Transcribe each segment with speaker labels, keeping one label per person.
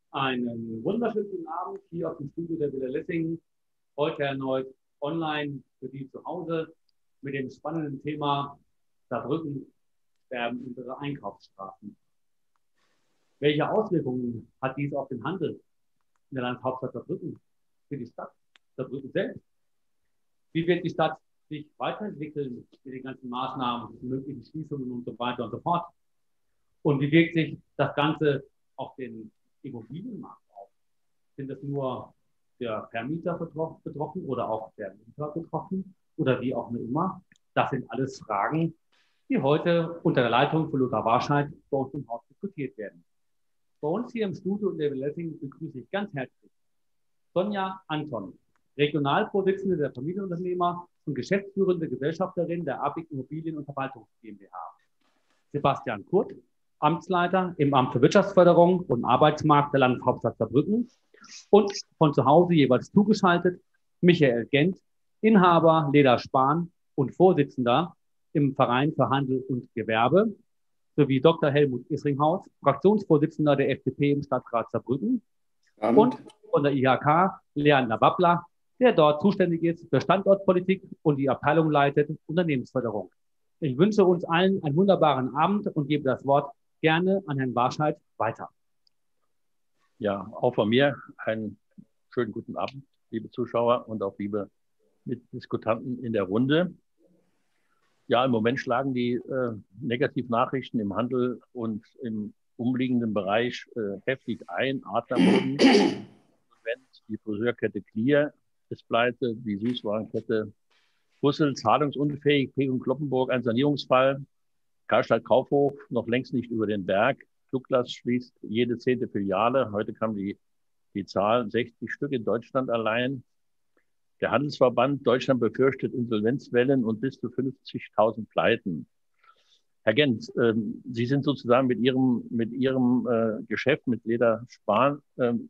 Speaker 1: Einen wunderschönen guten Abend hier aus dem Studio der Villa Lessing. Heute erneut online für die zu Hause mit dem spannenden Thema Saarbrücken sterben unsere Einkaufsstraßen. Welche Auswirkungen hat dies auf den Handel in der Landeshauptstadt Saarbrücken, für die Stadt Saarbrücken selbst? Wie wird die Stadt sich weiterentwickeln mit den ganzen Maßnahmen, möglichen Schließungen und so weiter und so fort? Und wie wirkt sich das Ganze auf den Immobilienmarkt auf? Sind das nur der Vermieter betroffen oder auch der Mieter betroffen oder wie auch immer? Das sind alles Fragen, die heute unter der Leitung von Lothar Warscheid bei uns im Haus diskutiert werden. Bei uns hier im Studio in der Villa Lessing begrüße ich ganz herzlich Sonja Anton, Regionalvorsitzende der Familienunternehmer und geschäftsführende Gesellschafterin der ABIC Immobilien- und Verwaltungs GmbH. Sebastian Kurt, Amtsleiter im Amt für Wirtschaftsförderung und Arbeitsmarkt der Landeshauptstadt Saarbrücken und von zu Hause jeweils zugeschaltet Michael Gent, Inhaber Leda Spahn und Vorsitzender im Verein für Handel und Gewerbe, sowie Dr. Helmut Isringhaus, Fraktionsvorsitzender der FDP im Stadtrat Saarbrücken und von der IHK Leander Babbler, der dort zuständig ist für Standortpolitik und die Abteilung leitet Unternehmensförderung. Ich wünsche uns allen einen wunderbaren Abend und gebe das Wort gerne an Herrn Warscheid weiter.
Speaker 2: Ja, auch von mir einen schönen guten Abend, liebe Zuschauer und auch liebe Mitdiskutanten in der Runde. Ja, im Moment schlagen die Negativnachrichten im Handel und im umliegenden Bereich heftig ein. Adlerboden, die Friseurkette Clear ist pleite, die Süßwarenkette Brüssel zahlungsunfähig, Peg und Kloppenburg ein Sanierungsfall, Karstadt Kaufhof noch längst nicht über den Berg, Douglas schließt jede 10. Filiale, heute kam die Zahl 60 Stück in Deutschland allein. Der Handelsverband Deutschland befürchtet Insolvenzwellen und bis zu 50.000 Pleiten. Herr Gent, Sie sind sozusagen mit Ihrem Geschäft, mit Leda Spahn,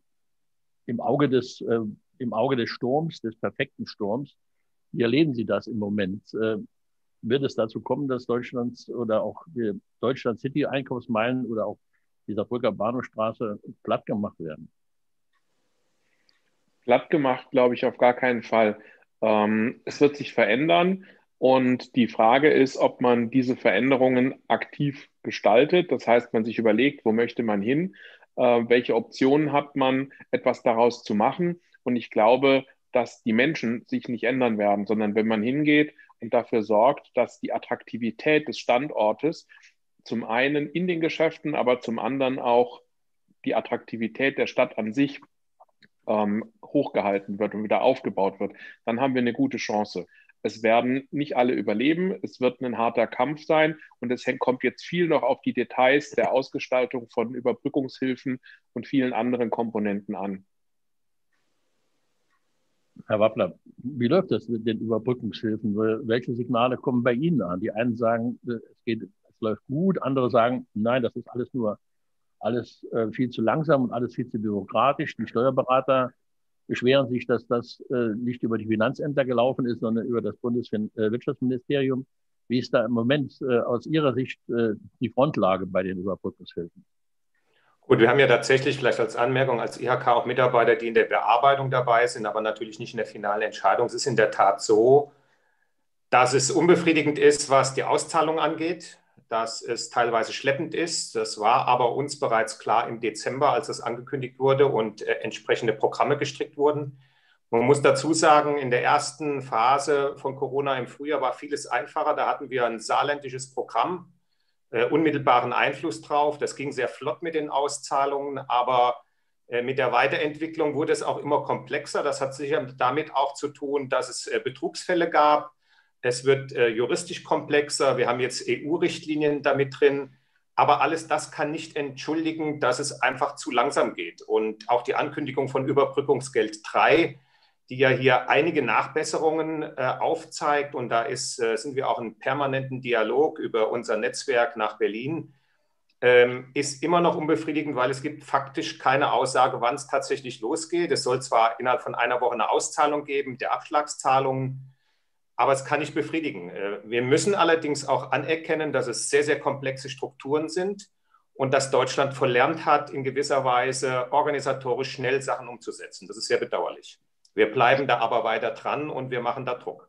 Speaker 2: im Auge des Sturms, des perfekten Sturms. Wie erleben Sie das im Moment? Wird es dazu kommen, dass Deutschlands oder auch die Deutschland City Einkaufsmeilen oder auch die Saarbrücker Bahnhofstraße platt gemacht werden?
Speaker 3: Platt gemacht, glaube ich, auf gar keinen Fall. Es wird sich verändern und die Frage ist, ob man diese Veränderungen aktiv gestaltet. Das heißt, man sich überlegt, wo möchte man hin, welche Optionen hat man, etwas daraus zu machen. Und ich glaube, dass die Menschen sich nicht ändern werden, sondern wenn man hingeht und dafür sorgt, dass die Attraktivität des Standortes zum einen in den Geschäften, aber zum anderen auch die Attraktivität der Stadt an sich hochgehalten wird und wieder aufgebaut wird, dann haben wir eine gute Chance. Es werden nicht alle überleben, es wird ein harter Kampf sein und es kommt jetzt viel noch auf die Details der Ausgestaltung von Überbrückungshilfen und vielen anderen Komponenten an.
Speaker 2: Herr Wappler, wie läuft das mit den Überbrückungshilfen? Welche Signale kommen bei Ihnen an? Die einen sagen, es läuft gut, andere sagen, nein, das ist alles viel zu langsam und alles viel zu bürokratisch. Die Steuerberater beschweren sich, dass das nicht über die Finanzämter gelaufen ist, sondern über das Bundeswirtschaftsministerium. Wie ist da im Moment aus Ihrer Sicht die Frontlage bei den Überbrückungshilfen?
Speaker 4: Gut, wir haben ja tatsächlich vielleicht als Anmerkung als IHK auch Mitarbeiter, die in der Bearbeitung dabei sind, aber natürlich nicht in der finalen Entscheidung. Es ist in der Tat so, dass es unbefriedigend ist, was die Auszahlung angeht, dass es teilweise schleppend ist. Das war aber uns bereits klar im Dezember, als es angekündigt wurde und entsprechende Programme gestrickt wurden. Man muss dazu sagen, in der ersten Phase von Corona im Frühjahr war vieles einfacher. Da hatten wir ein saarländisches Programm, unmittelbaren Einfluss drauf. Das ging sehr flott mit den Auszahlungen, aber mit der Weiterentwicklung wurde es auch immer komplexer. Das hat sicher damit auch zu tun, dass es Betrugsfälle gab. Es wird juristisch komplexer. Wir haben jetzt EU-Richtlinien damit drin. Aber alles das kann nicht entschuldigen, dass es einfach zu langsam geht. Und auch die Ankündigung von Überbrückungsgeld 3, die ja hier einige Nachbesserungen aufzeigt. Und da sind wir auch in permanenten Dialog über unser Netzwerk nach Berlin. Ist immer noch unbefriedigend, weil es gibt faktisch keine Aussage, wann es tatsächlich losgeht. Es soll zwar innerhalb von einer Woche eine Auszahlung geben, der Abschlagszahlungen, aber es kann nicht befriedigen. Wir müssen allerdings auch anerkennen, dass es sehr, sehr komplexe Strukturen sind und dass Deutschland verlernt hat, in gewisser Weise organisatorisch schnell Sachen umzusetzen. Das ist sehr bedauerlich. Wir bleiben da aber weiter dran und wir machen da Druck.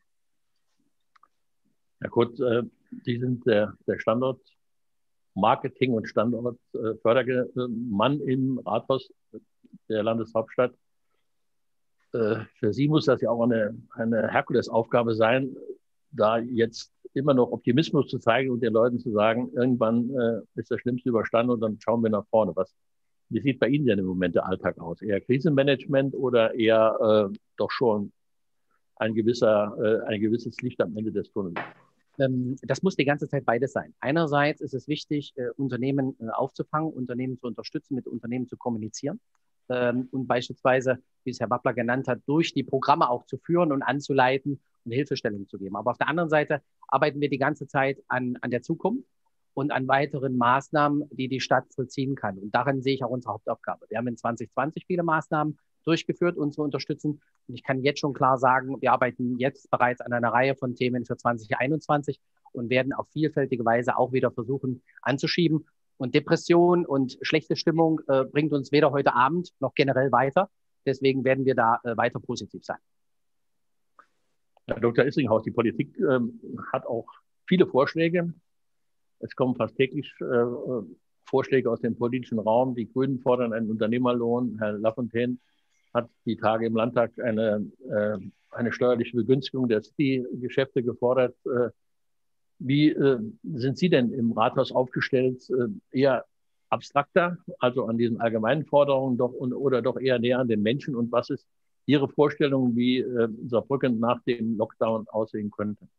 Speaker 2: Herr Kurt, Sie sind der Standort Marketing und Standortfördermann im Rathaus der Landeshauptstadt. Für Sie muss das ja auch eine Herkulesaufgabe sein, da jetzt immer noch Optimismus zu zeigen und den Leuten zu sagen, irgendwann ist das Schlimmste überstanden und dann schauen wir nach vorne. Wie sieht bei Ihnen denn im Moment der Alltag aus? Eher Krisenmanagement oder eher doch schon ein gewisses Licht am Ende des Tunnels?
Speaker 5: Das muss die ganze Zeit beides sein. Einerseits ist es wichtig, Unternehmen aufzufangen, Unternehmen zu unterstützen, mit Unternehmen zu kommunizieren und beispielsweise, wie es Herr Wappler genannt hat, durch die Programme auch zu führen und anzuleiten und Hilfestellung zu geben. Aber auf der anderen Seite arbeiten wir die ganze Zeit an der Zukunft und an weiteren Maßnahmen, die die Stadt vollziehen kann. Und darin sehe ich auch unsere Hauptaufgabe. Wir haben in 2020 viele Maßnahmen durchgeführt, uns zu unterstützen. Und ich kann jetzt schon klar sagen, wir arbeiten jetzt bereits an einer Reihe von Themen für 2021 und werden auf vielfältige Weise auch wieder versuchen anzuschieben. Und Depression und schlechte Stimmung bringt uns weder heute Abend noch generell weiter. Deswegen werden wir da weiter positiv sein.
Speaker 2: Herr Dr. Isringhaus, die Politik hat auch viele Vorschläge. Es kommen fast täglich Vorschläge aus dem politischen Raum. Die Grünen fordern einen Unternehmerlohn. Herr Lafontaine hat die Tage im Landtag eine steuerliche Begünstigung der City-Geschäfte gefordert. Wie sind Sie denn im Rathaus aufgestellt? Eher abstrakter, also an diesen allgemeinen Forderungen oder doch eher näher an den Menschen? Und was ist Ihre Vorstellung, wie Saarbrücken nach dem Lockdown aussehen könnte?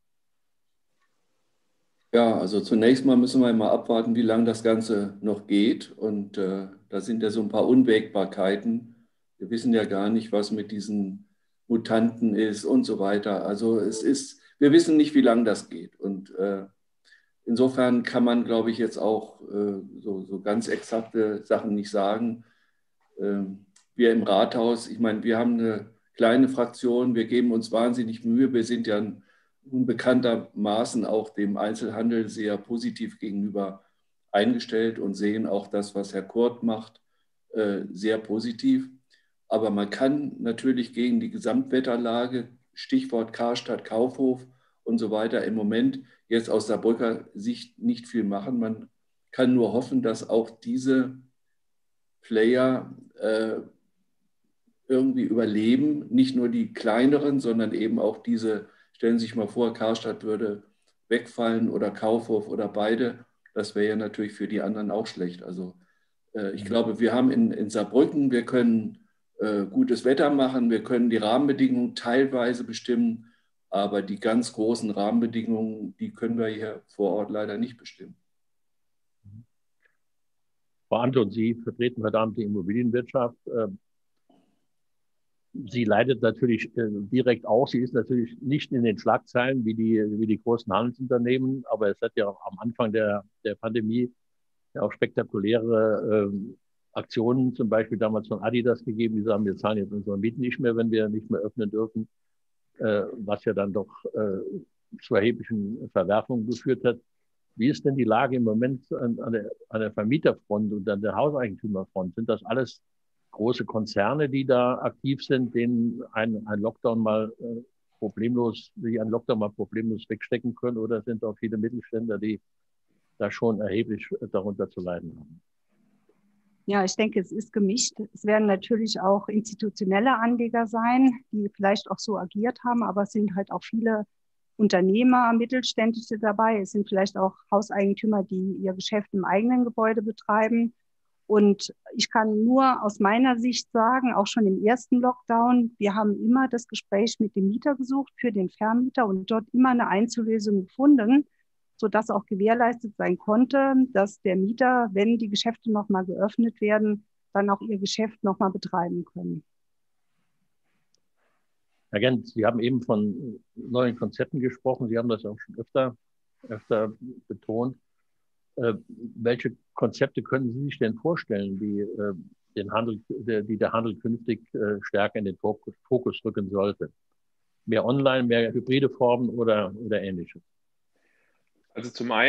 Speaker 6: Ja, also zunächst mal müssen wir mal abwarten, wie lange das Ganze noch geht. Und da sind ja so ein paar Unwägbarkeiten. Wir wissen ja gar nicht, was mit diesen Mutanten ist und so weiter. Also wir wissen nicht, wie lange das geht. Und insofern kann man, glaube ich, jetzt auch so ganz exakte Sachen nicht sagen. Wir im Rathaus, ich meine, wir haben eine kleine Fraktion, wir geben uns wahnsinnig Mühe. Wir sind ja nun bekanntermaßen auch dem Einzelhandel sehr positiv gegenüber eingestellt und sehen auch das, was Herr Kurt macht, sehr positiv. Aber man kann natürlich gegen die Gesamtwetterlage, Stichwort Karstadt, Kaufhof und so weiter, im Moment jetzt aus Saarbrücker Sicht nicht viel machen. Man kann nur hoffen, dass auch diese Player irgendwie überleben. Nicht nur die kleineren, sondern eben auch diese, stellen Sie sich mal vor, Karstadt würde wegfallen oder Kaufhof oder beide. Das wäre ja natürlich für die anderen auch schlecht. Also ich glaube, wir haben in Saarbrücken, wir können gutes Wetter machen, wir können die Rahmenbedingungen teilweise bestimmen, aber die ganz großen Rahmenbedingungen, die können wir hier vor Ort leider nicht bestimmen.
Speaker 2: Frau Anton, Sie vertreten heute Abend die Immobilienwirtschaft. Sie leidet natürlich direkt auch. Sie ist natürlich nicht in den Schlagzeilen wie die großen Handelsunternehmen, aber es hat ja auch am Anfang der Pandemie ja auch spektakuläre Aktionen, zum Beispiel damals von Adidas gegeben, die sagen, wir zahlen jetzt unsere Mieten nicht mehr, wenn wir nicht mehr öffnen dürfen, was ja dann doch zu erheblichen Verwerfungen geführt hat. Wie ist denn die Lage im Moment an der Vermieterfront und an der Hauseigentümerfront? Sind das alles große Konzerne, die da aktiv sind, denen ein Lockdown mal problemlos wegstecken können, oder sind auch viele Mittelständler, die da schon erheblich darunter zu leiden haben?
Speaker 7: Ja, ich denke, es ist gemischt. Es werden natürlich auch institutionelle Anleger sein, die vielleicht auch so agiert haben, aber es sind halt auch viele Unternehmer, Mittelständische dabei. Es sind vielleicht auch Hauseigentümer, die ihr Geschäft im eigenen Gebäude betreiben. Und ich kann nur aus meiner Sicht sagen, auch schon im ersten Lockdown, wir haben immer das Gespräch mit dem Mieter gesucht für den Vermieter und dort immer eine Einzellösung gefunden, sodass auch gewährleistet sein konnte, dass der Mieter, wenn die Geschäfte nochmal geöffnet werden, dann auch ihr Geschäft nochmal betreiben können.
Speaker 2: Herr Gent, Sie haben eben von neuen Konzepten gesprochen. Sie haben das auch schon öfter betont. Welche Konzepte können Sie sich denn vorstellen, die der Handel künftig stärker in den Fokus rücken sollte? Mehr Online, mehr hybride Formen oder Ähnliches?
Speaker 3: Also zum einen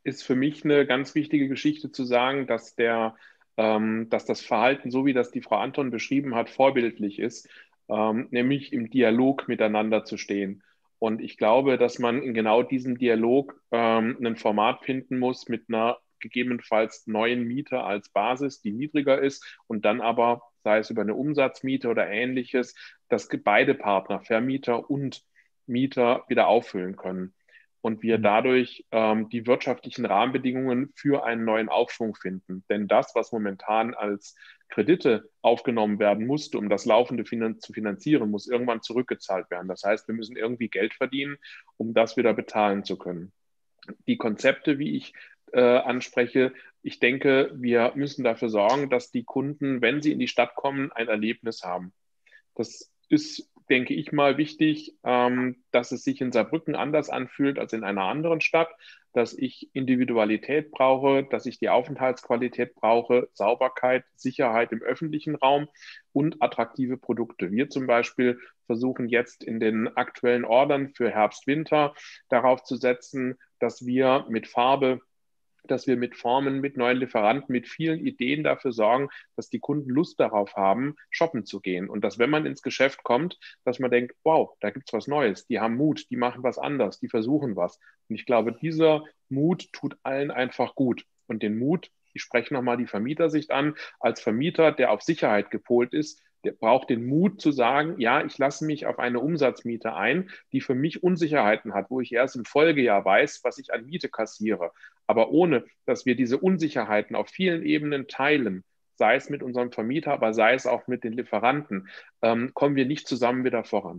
Speaker 3: ist für mich eine ganz wichtige Geschichte zu sagen, dass das Verhalten, so wie das die Frau Anton beschrieben hat, vorbildlich ist, nämlich im Dialog miteinander zu stehen. Und ich glaube, dass man in genau diesem Dialog ein Format finden muss mit einer gegebenenfalls neuen Miete als Basis, die niedriger ist und dann aber, sei es über eine Umsatzmiete oder ähnliches, dass beide Partner, Vermieter und Mieter, wieder auffüllen können. Und wir dadurch die wirtschaftlichen Rahmenbedingungen für einen neuen Aufschwung finden. Denn das, was momentan als Kredite aufgenommen werden musste, um das Laufende zu finanzieren, muss irgendwann zurückgezahlt werden. Das heißt, wir müssen irgendwie Geld verdienen, um das wieder bezahlen zu können. Die Konzepte, wie ich anspreche, ich denke, wir müssen dafür sorgen, dass die Kunden, wenn sie in die Stadt kommen, ein Erlebnis haben. Das ist, denke ich mal, wichtig, dass es sich in Saarbrücken anders anfühlt als in einer anderen Stadt, dass ich Individualität brauche, dass ich die Aufenthaltsqualität brauche, Sauberkeit, Sicherheit im öffentlichen Raum und attraktive Produkte. Wir zum Beispiel versuchen jetzt in den aktuellen Ordern für Herbst, Winter darauf zu setzen, dass wir mit Farbe, dass wir mit Formen, mit neuen Lieferanten, mit vielen Ideen dafür sorgen, dass die Kunden Lust darauf haben, shoppen zu gehen. Und dass, wenn man ins Geschäft kommt, dass man denkt, wow, da gibt es was Neues, die haben Mut, die machen was anders, die versuchen was. Und ich glaube, dieser Mut tut allen einfach gut. Und den Mut, ich spreche nochmal die Vermietersicht an, als Vermieter, der auf Sicherheit gepolt ist, der braucht den Mut zu sagen, ja, ich lasse mich auf eine Umsatzmiete ein, die für mich Unsicherheiten hat, wo ich erst im Folgejahr weiß, was ich an Miete kassiere. Aber ohne, dass wir diese Unsicherheiten auf vielen Ebenen teilen, sei es mit unserem Vermieter, aber sei es auch mit den Lieferanten, kommen wir nicht zusammen wieder voran.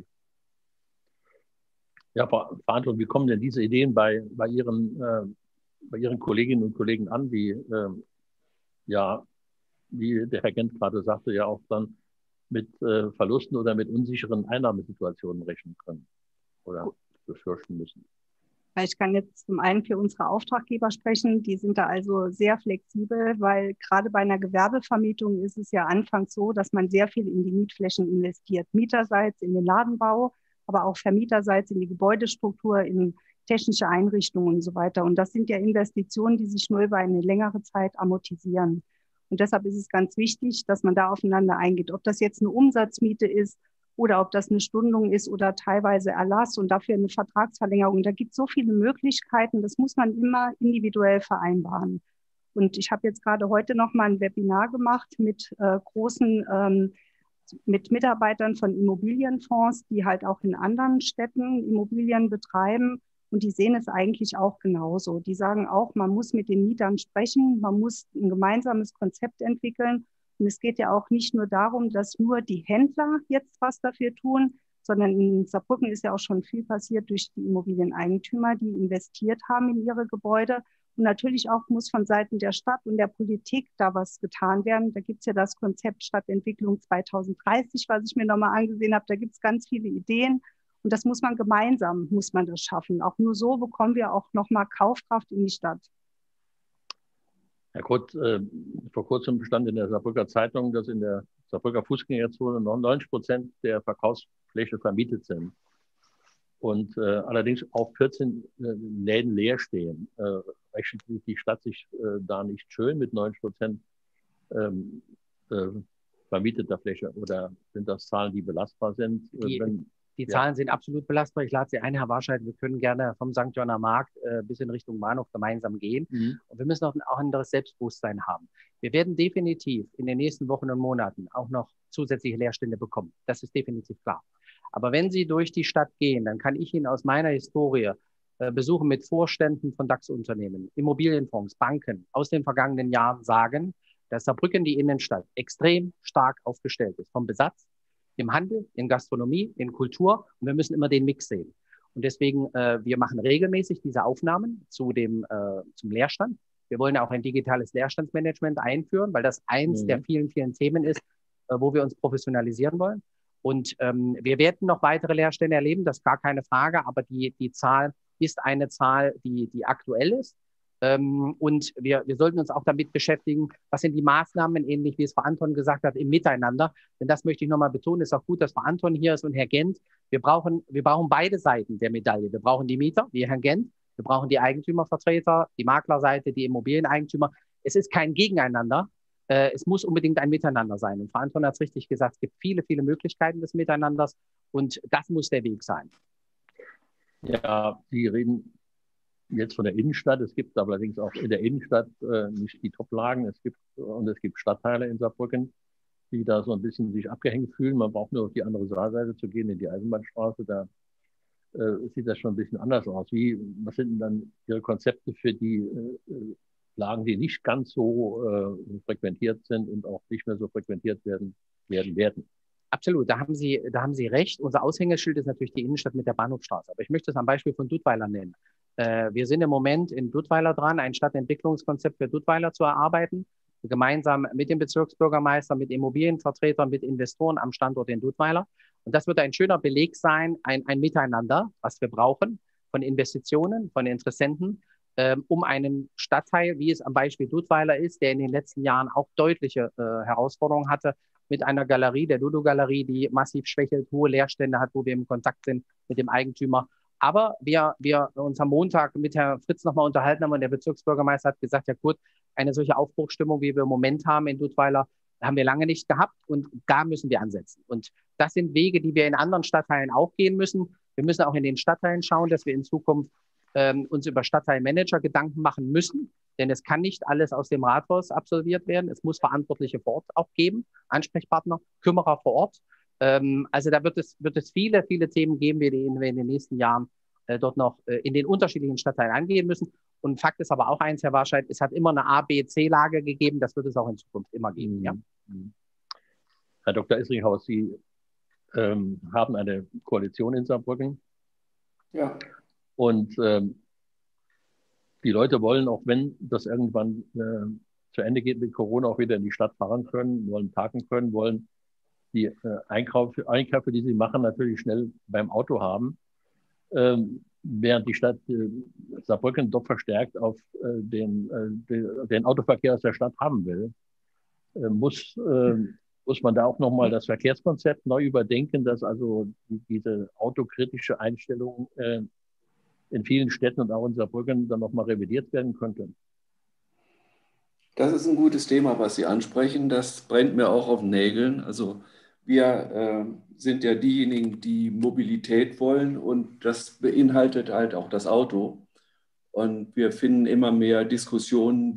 Speaker 2: Ja, Frau, wie kommen denn diese Ideen bei Ihren Kolleginnen und Kollegen an, die, wie der Herr Gent gerade sagte, ja auch dann mit Verlusten oder mit unsicheren Einnahmesituationen rechnen können oder befürchten müssen?
Speaker 7: Ich kann jetzt zum einen für unsere Auftraggeber sprechen, die sind da also sehr flexibel, weil gerade bei einer Gewerbevermietung ist es ja anfangs so, dass man sehr viel in die Mietflächen investiert. Mieterseits in den Ladenbau, aber auch vermieterseits in die Gebäudestruktur, in technische Einrichtungen und so weiter. Und das sind ja Investitionen, die sich nur über eine längere Zeit amortisieren. Und deshalb ist es ganz wichtig, dass man da aufeinander eingeht. Ob das jetzt eine Umsatzmiete ist oder ob das eine Stundung ist oder teilweise Erlass und dafür eine Vertragsverlängerung. Da gibt es so viele Möglichkeiten, das muss man immer individuell vereinbaren. Und ich habe jetzt gerade heute noch mal ein Webinar gemacht mit mit Mitarbeitern von Immobilienfonds, die halt auch in anderen Städten Immobilien betreiben. Und die sehen es eigentlich auch genauso. Die sagen auch, man muss mit den Mietern sprechen, man muss ein gemeinsames Konzept entwickeln. Und es geht ja auch nicht nur darum, dass nur die Händler jetzt was dafür tun, sondern in Saarbrücken ist ja auch schon viel passiert durch die Immobilieneigentümer, die investiert haben in ihre Gebäude. Und natürlich auch muss von Seiten der Stadt und der Politik da was getan werden. Da gibt es ja das Konzept Stadtentwicklung 2030, was ich mir nochmal angesehen habe. Da gibt es ganz viele Ideen. Und das muss man gemeinsam, muss man das schaffen. Auch nur so bekommen wir auch nochmal Kaufkraft in die Stadt.
Speaker 2: Herr Kurt, vor kurzem stand in der Saarbrücker Zeitung, dass in der Saarbrücker Fußgängerzone 90% der Verkaufsfläche vermietet sind. Und allerdings auch 14 Läden leer stehen. Rechnet die Stadt sich da nicht schön mit 90% vermieteter Fläche? Oder sind das Zahlen, die belastbar sind?
Speaker 5: Die Zahlen sind absolut belastbar. Ich lade Sie ein, Herr Warscheid, wir können gerne vom St. Johanner Markt bis in Richtung Bahnhof gemeinsam gehen. Und wir müssen auch ein anderes Selbstbewusstsein haben. Wir werden definitiv in den nächsten Wochen und Monaten auch noch zusätzliche Leerstände bekommen. Das ist definitiv klar. Aber wenn Sie durch die Stadt gehen, dann kann ich Ihnen aus meiner Historie Besuchen mit Vorständen von DAX-Unternehmen, Immobilienfonds, Banken aus den vergangenen Jahren sagen, dass Saarbrücken, die Innenstadt, extrem stark aufgestellt ist. Vom Besatz, im Handel, in Gastronomie, in Kultur. Und wir müssen immer den Mix sehen. Und deswegen, wir machen regelmäßig diese Aufnahmen zum Leerstand. Wir wollen auch ein digitales Leerstandsmanagement einführen, weil das eins der vielen, vielen Themen ist, wo wir uns professionalisieren wollen. Und wir werden noch weitere Leerstände erleben, das ist gar keine Frage. Aber die Zahl ist eine Zahl, die aktuell ist. Und wir sollten uns auch damit beschäftigen, was sind die Maßnahmen, ähnlich wie es Frau Anton gesagt hat, im Miteinander. Denn das möchte ich nochmal betonen, ist auch gut, dass Frau Anton hier ist und Herr Gent. Wir brauchen beide Seiten der Medaille. Wir brauchen die Mieter, wie Herr Gent. Wir brauchen die Eigentümervertreter, die Maklerseite, die Immobilieneigentümer. Es ist kein Gegeneinander. Es muss unbedingt ein Miteinander sein. Und Frau Anton hat es richtig gesagt, es gibt viele, viele Möglichkeiten des Miteinanders und das muss der Weg sein.
Speaker 2: Ja, Sie reden jetzt von der Innenstadt. Es gibt allerdings auch in der Innenstadt nicht die Top-Lagen. Es gibt Stadtteile in Saarbrücken, die da so ein bisschen sich abgehängt fühlen. Man braucht nur auf die andere Seite zu gehen, in die Eisenbahnstraße. Da sieht das schon ein bisschen anders aus. Was sind denn dann Ihre Konzepte für die Lagen, die nicht ganz so frequentiert sind und auch nicht mehr so frequentiert werden?
Speaker 5: Absolut, da haben Sie recht. Unser Aushängeschild ist natürlich die Innenstadt mit der Bahnhofstraße. Aber ich möchte es am Beispiel von Dudweiler nennen. Wir sind im Moment in Dudweiler dran, ein Stadtentwicklungskonzept für Dudweiler zu erarbeiten, gemeinsam mit dem Bezirksbürgermeister, mit Immobilienvertretern, mit Investoren am Standort in Dudweiler. Und das wird ein schöner Beleg sein, ein Miteinander, was wir brauchen, von Investitionen, von Interessenten, um einen Stadtteil, wie es am Beispiel Dudweiler ist, der in den letzten Jahren auch deutliche Herausforderungen hatte, mit einer Galerie, der Dodo-Galerie, die massiv schwächelt, hohe Leerstände hat, wo wir im Kontakt sind mit dem Eigentümer. Aber wir uns am Montag mit Herrn Fritz nochmal unterhalten haben und der Bezirksbürgermeister hat gesagt, ja gut, eine solche Aufbruchsstimmung, wie wir im Moment haben in Dudweiler, haben wir lange nicht gehabt und da müssen wir ansetzen. Und das sind Wege, die wir in anderen Stadtteilen auch gehen müssen. Wir müssen auch in den Stadtteilen schauen, dass wir in Zukunft uns über Stadtteilmanager Gedanken machen müssen, denn es kann nicht alles aus dem Rathaus absolviert werden. Es muss Verantwortliche vor Ort auch geben, Ansprechpartner, Kümmerer vor Ort. Also da wird es viele, viele Themen geben, die wir in den nächsten Jahren dort noch in den unterschiedlichen Stadtteilen angehen müssen. Und Fakt ist aber auch eins, Herr Warscheid, es hat immer eine A, B, C-Lage gegeben. Das wird es auch in Zukunft immer geben. Ja?
Speaker 2: Herr Dr. Isringhaus, Sie haben eine Koalition in Saarbrücken.
Speaker 6: Ja.
Speaker 2: Und die Leute wollen, auch wenn das irgendwann zu Ende geht mit Corona, auch wieder in die Stadt fahren können, wollen parken können, wollen die Einkäufe, die sie machen, natürlich schnell beim Auto haben. Während die Stadt Saarbrücken doch verstärkt auf den Autoverkehr aus der Stadt haben will, muss man da auch nochmal das Verkehrskonzept neu überdenken, dass also diese autokritische Einstellung in vielen Städten und auch in Saarbrücken dann nochmal revidiert werden könnte.
Speaker 6: Das ist ein gutes Thema, was Sie ansprechen. Das brennt mir auch auf den Nägeln. Also wir sind ja diejenigen, die Mobilität wollen und das beinhaltet halt auch das Auto. Und wir finden immer mehr Diskussionen,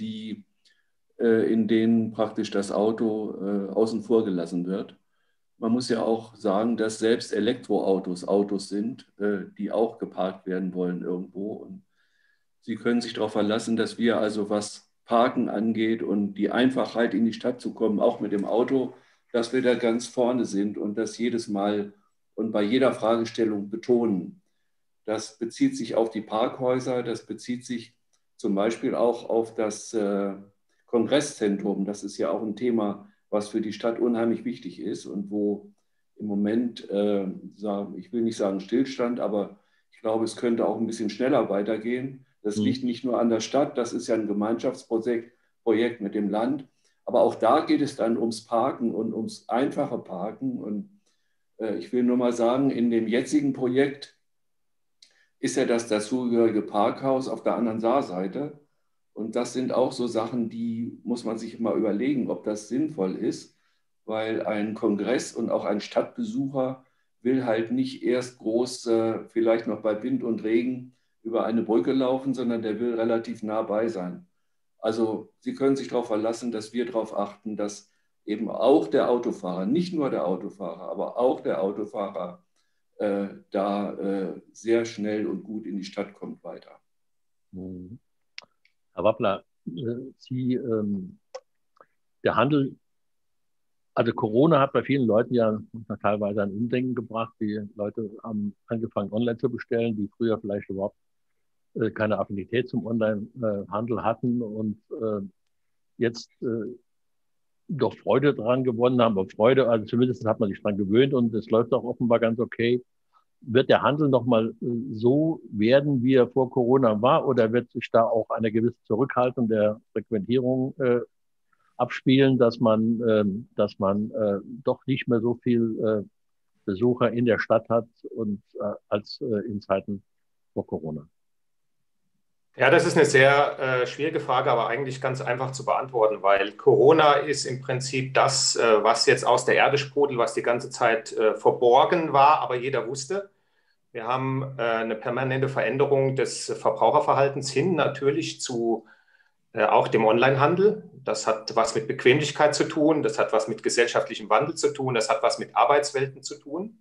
Speaker 6: in denen praktisch das Auto außen vor gelassen wird. Man muss ja auch sagen, dass selbst Elektroautos Autos sind, die auch geparkt werden wollen irgendwo. Und Sie können sich darauf verlassen, dass wir also, was Parken angeht und die Einfachheit in die Stadt zu kommen, auch mit dem Auto, dass wir da ganz vorne sind und das jedes Mal und bei jeder Fragestellung betonen. Das bezieht sich auf die Parkhäuser, das bezieht sich zum Beispiel auch auf das Kongresszentrum. Das ist ja auch ein Thema, was für die Stadt unheimlich wichtig ist und wo im Moment, ich will nicht sagen Stillstand, aber ich glaube, es könnte auch ein bisschen schneller weitergehen. Das liegt nicht nur an der Stadt, das ist ja ein Gemeinschaftsprojekt mit dem Land, aber auch da geht es dann ums Parken und ums einfache Parken. Und ich will nur mal sagen, in dem jetzigen Projekt ist ja das dazugehörige Parkhaus auf der anderen Saarseite. Und das sind auch so Sachen, die muss man sich mal überlegen, ob das sinnvoll ist, weil ein Kongress und auch ein Stadtbesucher will halt nicht erst groß, vielleicht noch bei Wind und Regen, über eine Brücke laufen, sondern der will relativ nah bei sein. Also Sie können sich darauf verlassen, dass wir darauf achten, dass eben auch der Autofahrer, nicht nur der Autofahrer, aber auch der Autofahrer sehr schnell und gut in die Stadt kommt weiter.
Speaker 2: Herr Wappler, der Handel, also Corona hat bei vielen Leuten ja teilweise ein Umdenken gebracht. Die Leute haben angefangen, online zu bestellen, die früher vielleicht überhaupt keine Affinität zum Online-Handel hatten und jetzt doch Freude daran gewonnen haben. Aber Freude, also zumindest hat man sich daran gewöhnt und es läuft auch offenbar ganz okay. Wird der Handel nochmal so werden, wie er vor Corona war, oder wird sich da auch eine gewisse Zurückhaltung der Frequentierung abspielen, dass man doch nicht mehr so viel Besucher in der Stadt hat und als in Zeiten vor Corona?
Speaker 4: Ja, das ist eine sehr schwierige Frage, aber eigentlich ganz einfach zu beantworten, weil Corona ist im Prinzip das, was jetzt aus der Erde sprudelt, was die ganze Zeit verborgen war, aber jeder wusste. Wir haben eine permanente Veränderung des Verbraucherverhaltens hin natürlich zu auch dem Onlinehandel. Das hat was mit Bequemlichkeit zu tun, das hat was mit gesellschaftlichem Wandel zu tun, das hat was mit Arbeitswelten zu tun.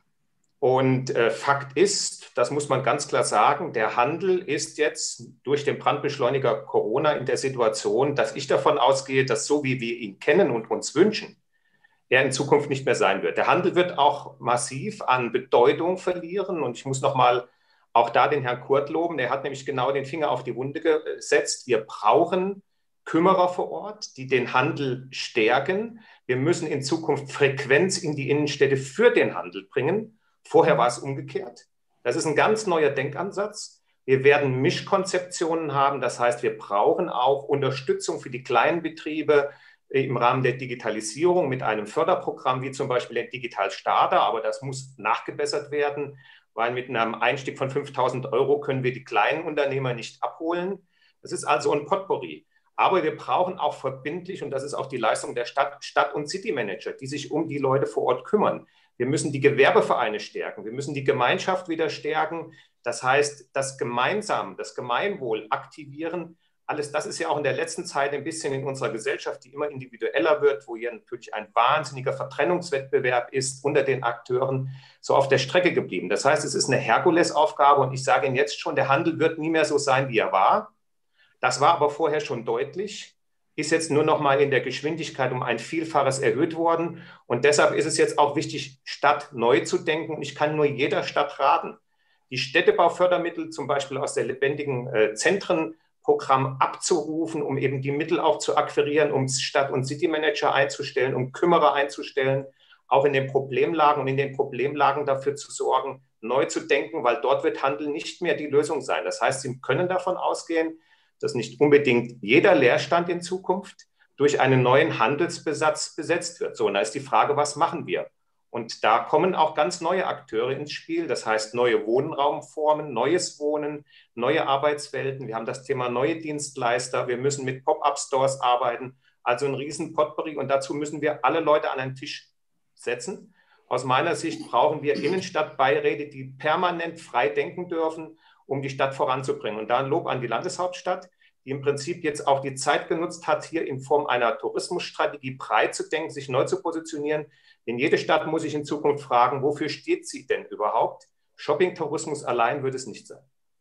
Speaker 4: Und Fakt ist, das muss man ganz klar sagen, der Handel ist jetzt durch den Brandbeschleuniger Corona in der Situation, dass ich davon ausgehe, dass so wie wir ihn kennen und uns wünschen, er in Zukunft nicht mehr sein wird. Der Handel wird auch massiv an Bedeutung verlieren. Und ich muss nochmal auch da den Herrn Kurt loben. Der hat nämlich genau den Finger auf die Wunde gesetzt. Wir brauchen Kümmerer vor Ort, die den Handel stärken. Wir müssen in Zukunft Frequenz in die Innenstädte für den Handel bringen. Vorher war es umgekehrt. Das ist ein ganz neuer Denkansatz. Wir werden Mischkonzeptionen haben. Das heißt, wir brauchen auch Unterstützung für die kleinen Betriebe im Rahmen der Digitalisierung mit einem Förderprogramm wie zum Beispiel den Digital Starter. Aber das muss nachgebessert werden, weil mit einem Einstieg von 5.000 € können wir die kleinen Unternehmer nicht abholen. Das ist also ein Potpourri. Aber wir brauchen auch verbindlich, und das ist auch die Leistung der Stadt- und City-Manager, die sich um die Leute vor Ort kümmern. Wir müssen die Gewerbevereine stärken. Wir müssen die Gemeinschaft wieder stärken. Das heißt, das Gemeinwohl aktivieren. Alles das ist ja auch in der letzten Zeit ein bisschen in unserer Gesellschaft, die immer individueller wird, wo hier natürlich ein wahnsinniger Vertrennungswettbewerb ist unter den Akteuren, so auf der Strecke geblieben. Das heißt, es ist eine Herkulesaufgabe und ich sage Ihnen jetzt schon, der Handel wird nie mehr so sein, wie er war. Das war aber vorher schon deutlich, ist jetzt nur noch mal in der Geschwindigkeit um ein Vielfaches erhöht worden. Und deshalb ist es jetzt auch wichtig, Stadt neu zu denken. Und ich kann nur jeder Stadt raten, die Städtebaufördermittel zum Beispiel aus der lebendigen Zentrenprogramm abzurufen, um eben die Mittel auch zu akquirieren, um Stadt- und City-Manager einzustellen, um Kümmerer einzustellen, auch in den Problemlagen und in den Problemlagen dafür zu sorgen, neu zu denken, weil dort wird Handel nicht mehr die Lösung sein. Das heißt, Sie können davon ausgehen, dass nicht unbedingt jeder Leerstand in Zukunft durch einen neuen Handelsbesatz besetzt wird. So, und da ist die Frage, was machen wir? Und da kommen auch ganz neue Akteure ins Spiel. Das heißt, neue Wohnraumformen, neues Wohnen, neue Arbeitswelten. Wir haben das Thema neue Dienstleister. Wir müssen mit Pop-up-Stores arbeiten. Also ein riesen Potpourri. Und dazu müssen wir alle Leute an einen Tisch setzen. Aus meiner Sicht brauchen wir Innenstadtbeiräte, die permanent frei denken dürfen, um die Stadt voranzubringen. Und da ein Lob an die Landeshauptstadt, die im Prinzip jetzt auch die Zeit genutzt hat, hier in Form einer Tourismusstrategie breit zu denken, sich neu zu positionieren. Denn jede Stadt muss sich in Zukunft fragen, wofür steht sie denn überhaupt? Shopping-Tourismus allein wird es nicht sein.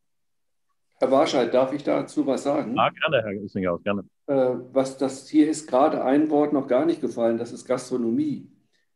Speaker 6: Herr Warscheid, darf ich dazu was sagen?
Speaker 2: Ja, gerne, Herr Isinghaus, gerne.
Speaker 6: Was das hier ist gerade ein Wort noch gar nicht gefallen, das ist Gastronomie.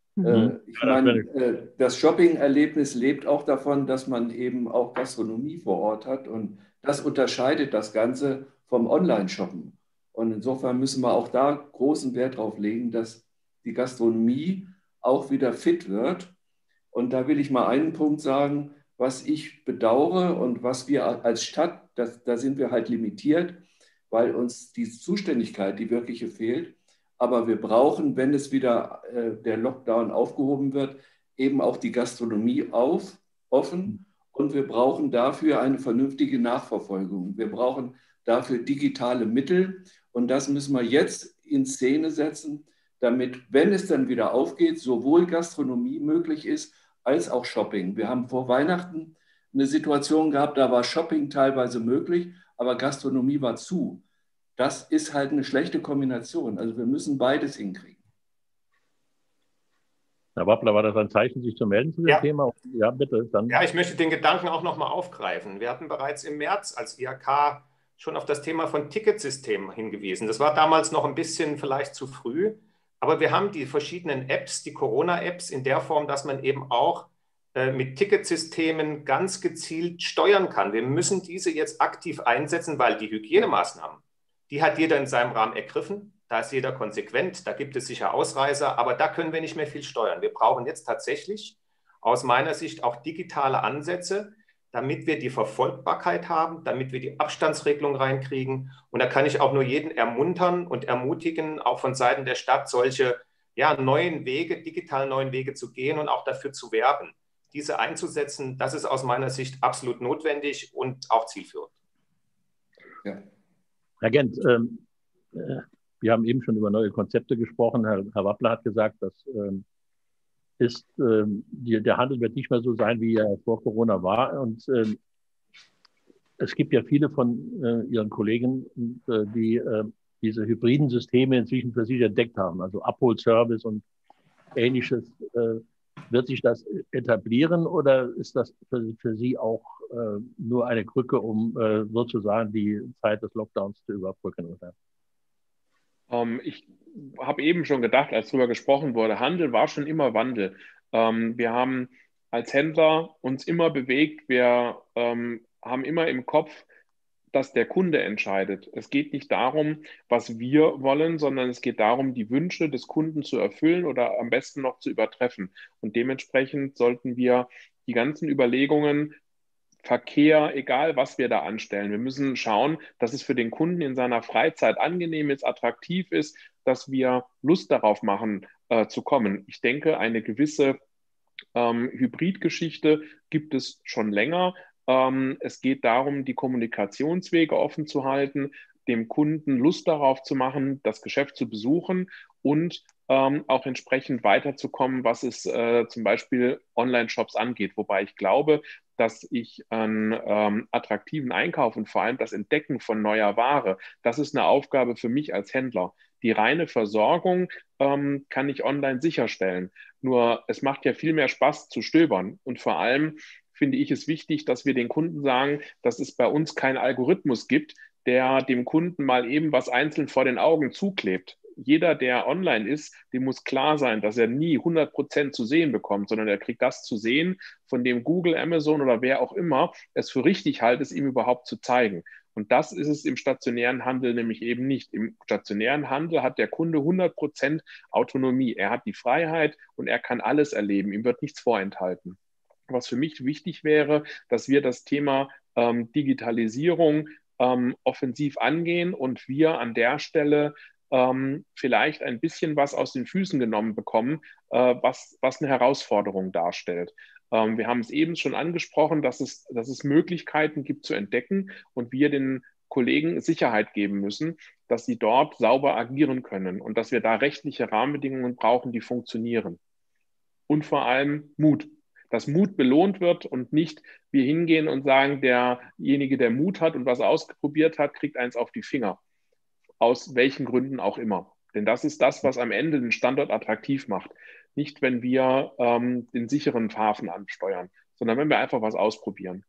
Speaker 6: Ich meine, das Shopping-Erlebnis lebt auch davon, dass man eben auch Gastronomie vor Ort hat und das unterscheidet das Ganze vom Online-Shoppen. Und insofern müssen wir auch da großen Wert drauf legen, dass die Gastronomie auch wieder fit wird. Und da will ich mal einen Punkt sagen, was ich bedauere und was wir als Stadt, da sind wir halt limitiert, weil uns die Zuständigkeit, die wirkliche fehlt. Aber wir brauchen, wenn es wieder der Lockdown aufgehoben wird, eben auch die Gastronomie offen. Und wir brauchen dafür eine vernünftige Nachverfolgung. Wir brauchen dafür digitale Mittel. Und das müssen wir jetzt in Szene setzen, damit, wenn es dann wieder aufgeht, sowohl Gastronomie möglich ist, als auch Shopping. Wir haben vor Weihnachten eine Situation gehabt, da war Shopping teilweise möglich, aber Gastronomie war zu. Das ist halt eine schlechte Kombination. Also wir müssen beides hinkriegen.
Speaker 2: Herr Wappler, war das ein Zeichen, sich zu melden zu dem Thema? Ja, bitte. Dann.
Speaker 4: Ja, ich möchte den Gedanken auch noch mal aufgreifen. Wir hatten bereits im März als IHK schon auf das Thema von Ticketsystemen hingewiesen. Das war damals noch ein bisschen vielleicht zu früh, aber wir haben die verschiedenen Apps, die Corona-Apps in der Form, dass man eben auch mit Ticketsystemen ganz gezielt steuern kann. Wir müssen diese jetzt aktiv einsetzen, weil die Hygienemaßnahmen, die hat jeder in seinem Rahmen ergriffen. Da ist jeder konsequent, da gibt es sicher Ausreißer, aber da können wir nicht mehr viel steuern. Wir brauchen jetzt tatsächlich aus meiner Sicht auch digitale Ansätze, damit wir die Verfolgbarkeit haben, damit wir die Abstandsregelung reinkriegen. Und da kann ich auch nur jeden ermuntern und ermutigen, auch von Seiten der Stadt solche neuen Wege, digital neuen Wege zu gehen und auch dafür zu werben. Diese einzusetzen, das ist aus meiner Sicht absolut notwendig und auch zielführend.
Speaker 6: Ja.
Speaker 2: Herr Gent, wir haben eben schon über neue Konzepte gesprochen. Herr Wappler hat gesagt, dass der Handel wird nicht mehr so sein, wie er vor Corona war. Und es gibt ja viele von Ihren Kollegen, die diese hybriden Systeme inzwischen für sich entdeckt haben, also Abholservice und Ähnliches. Wird sich das etablieren oder ist das für Sie auch nur eine Krücke, um sozusagen die Zeit des Lockdowns zu überbrücken? Oder?
Speaker 3: Ich habe eben schon gedacht, als darüber gesprochen wurde, Handel war schon immer Wandel. Wir haben als Händler uns immer bewegt, wir haben immer im Kopf, dass der Kunde entscheidet. Es geht nicht darum, was wir wollen, sondern es geht darum, die Wünsche des Kunden zu erfüllen oder am besten noch zu übertreffen. Und dementsprechend sollten wir die ganzen Überlegungen, Verkehr, egal was wir da anstellen. Wir müssen schauen, dass es für den Kunden in seiner Freizeit angenehm ist, attraktiv ist, dass wir Lust darauf machen, zu kommen. Ich denke, eine gewisse Hybridgeschichte gibt es schon länger. Es geht darum, die Kommunikationswege offen zu halten, dem Kunden Lust darauf zu machen, das Geschäft zu besuchen und auch entsprechend weiterzukommen, was es zum Beispiel Online-Shops angeht. Wobei ich glaube, dass ich einen attraktiven Einkauf und vor allem das Entdecken von neuer Ware, das ist eine Aufgabe für mich als Händler. Die reine Versorgung kann ich online sicherstellen. Nur es macht ja viel mehr Spaß zu stöbern. Und vor allem finde ich es wichtig, dass wir den Kunden sagen, dass es bei uns keinen Algorithmus gibt, der dem Kunden mal eben was einzeln vor den Augen zuklebt. Jeder, der online ist, dem muss klar sein, dass er nie 100% zu sehen bekommt, sondern er kriegt das zu sehen, von dem Google, Amazon oder wer auch immer es für richtig hält, es ihm überhaupt zu zeigen. Und das ist es im stationären Handel nämlich eben nicht. Im stationären Handel hat der Kunde 100% Autonomie. Er hat die Freiheit und er kann alles erleben. Ihm wird nichts vorenthalten. Was für mich wichtig wäre, dass wir das Thema Digitalisierung offensiv angehen und wir an der Stelle vielleicht ein bisschen was aus den Füßen genommen bekommen, was eine Herausforderung darstellt. Wir haben es eben schon angesprochen, dass es Möglichkeiten gibt zu entdecken und wir den Kollegen Sicherheit geben müssen, dass sie dort sauber agieren können und dass wir da rechtliche Rahmenbedingungen brauchen, die funktionieren. Und vor allem Mut. Dass Mut belohnt wird und nicht wir hingehen und sagen, derjenige, der Mut hat und was ausprobiert hat, kriegt eins auf die Finger. Aus welchen Gründen auch immer. Denn das ist das, was am Ende den Standort attraktiv macht. Nicht, wenn wir den sicheren Hafen ansteuern, sondern wenn wir einfach was ausprobieren.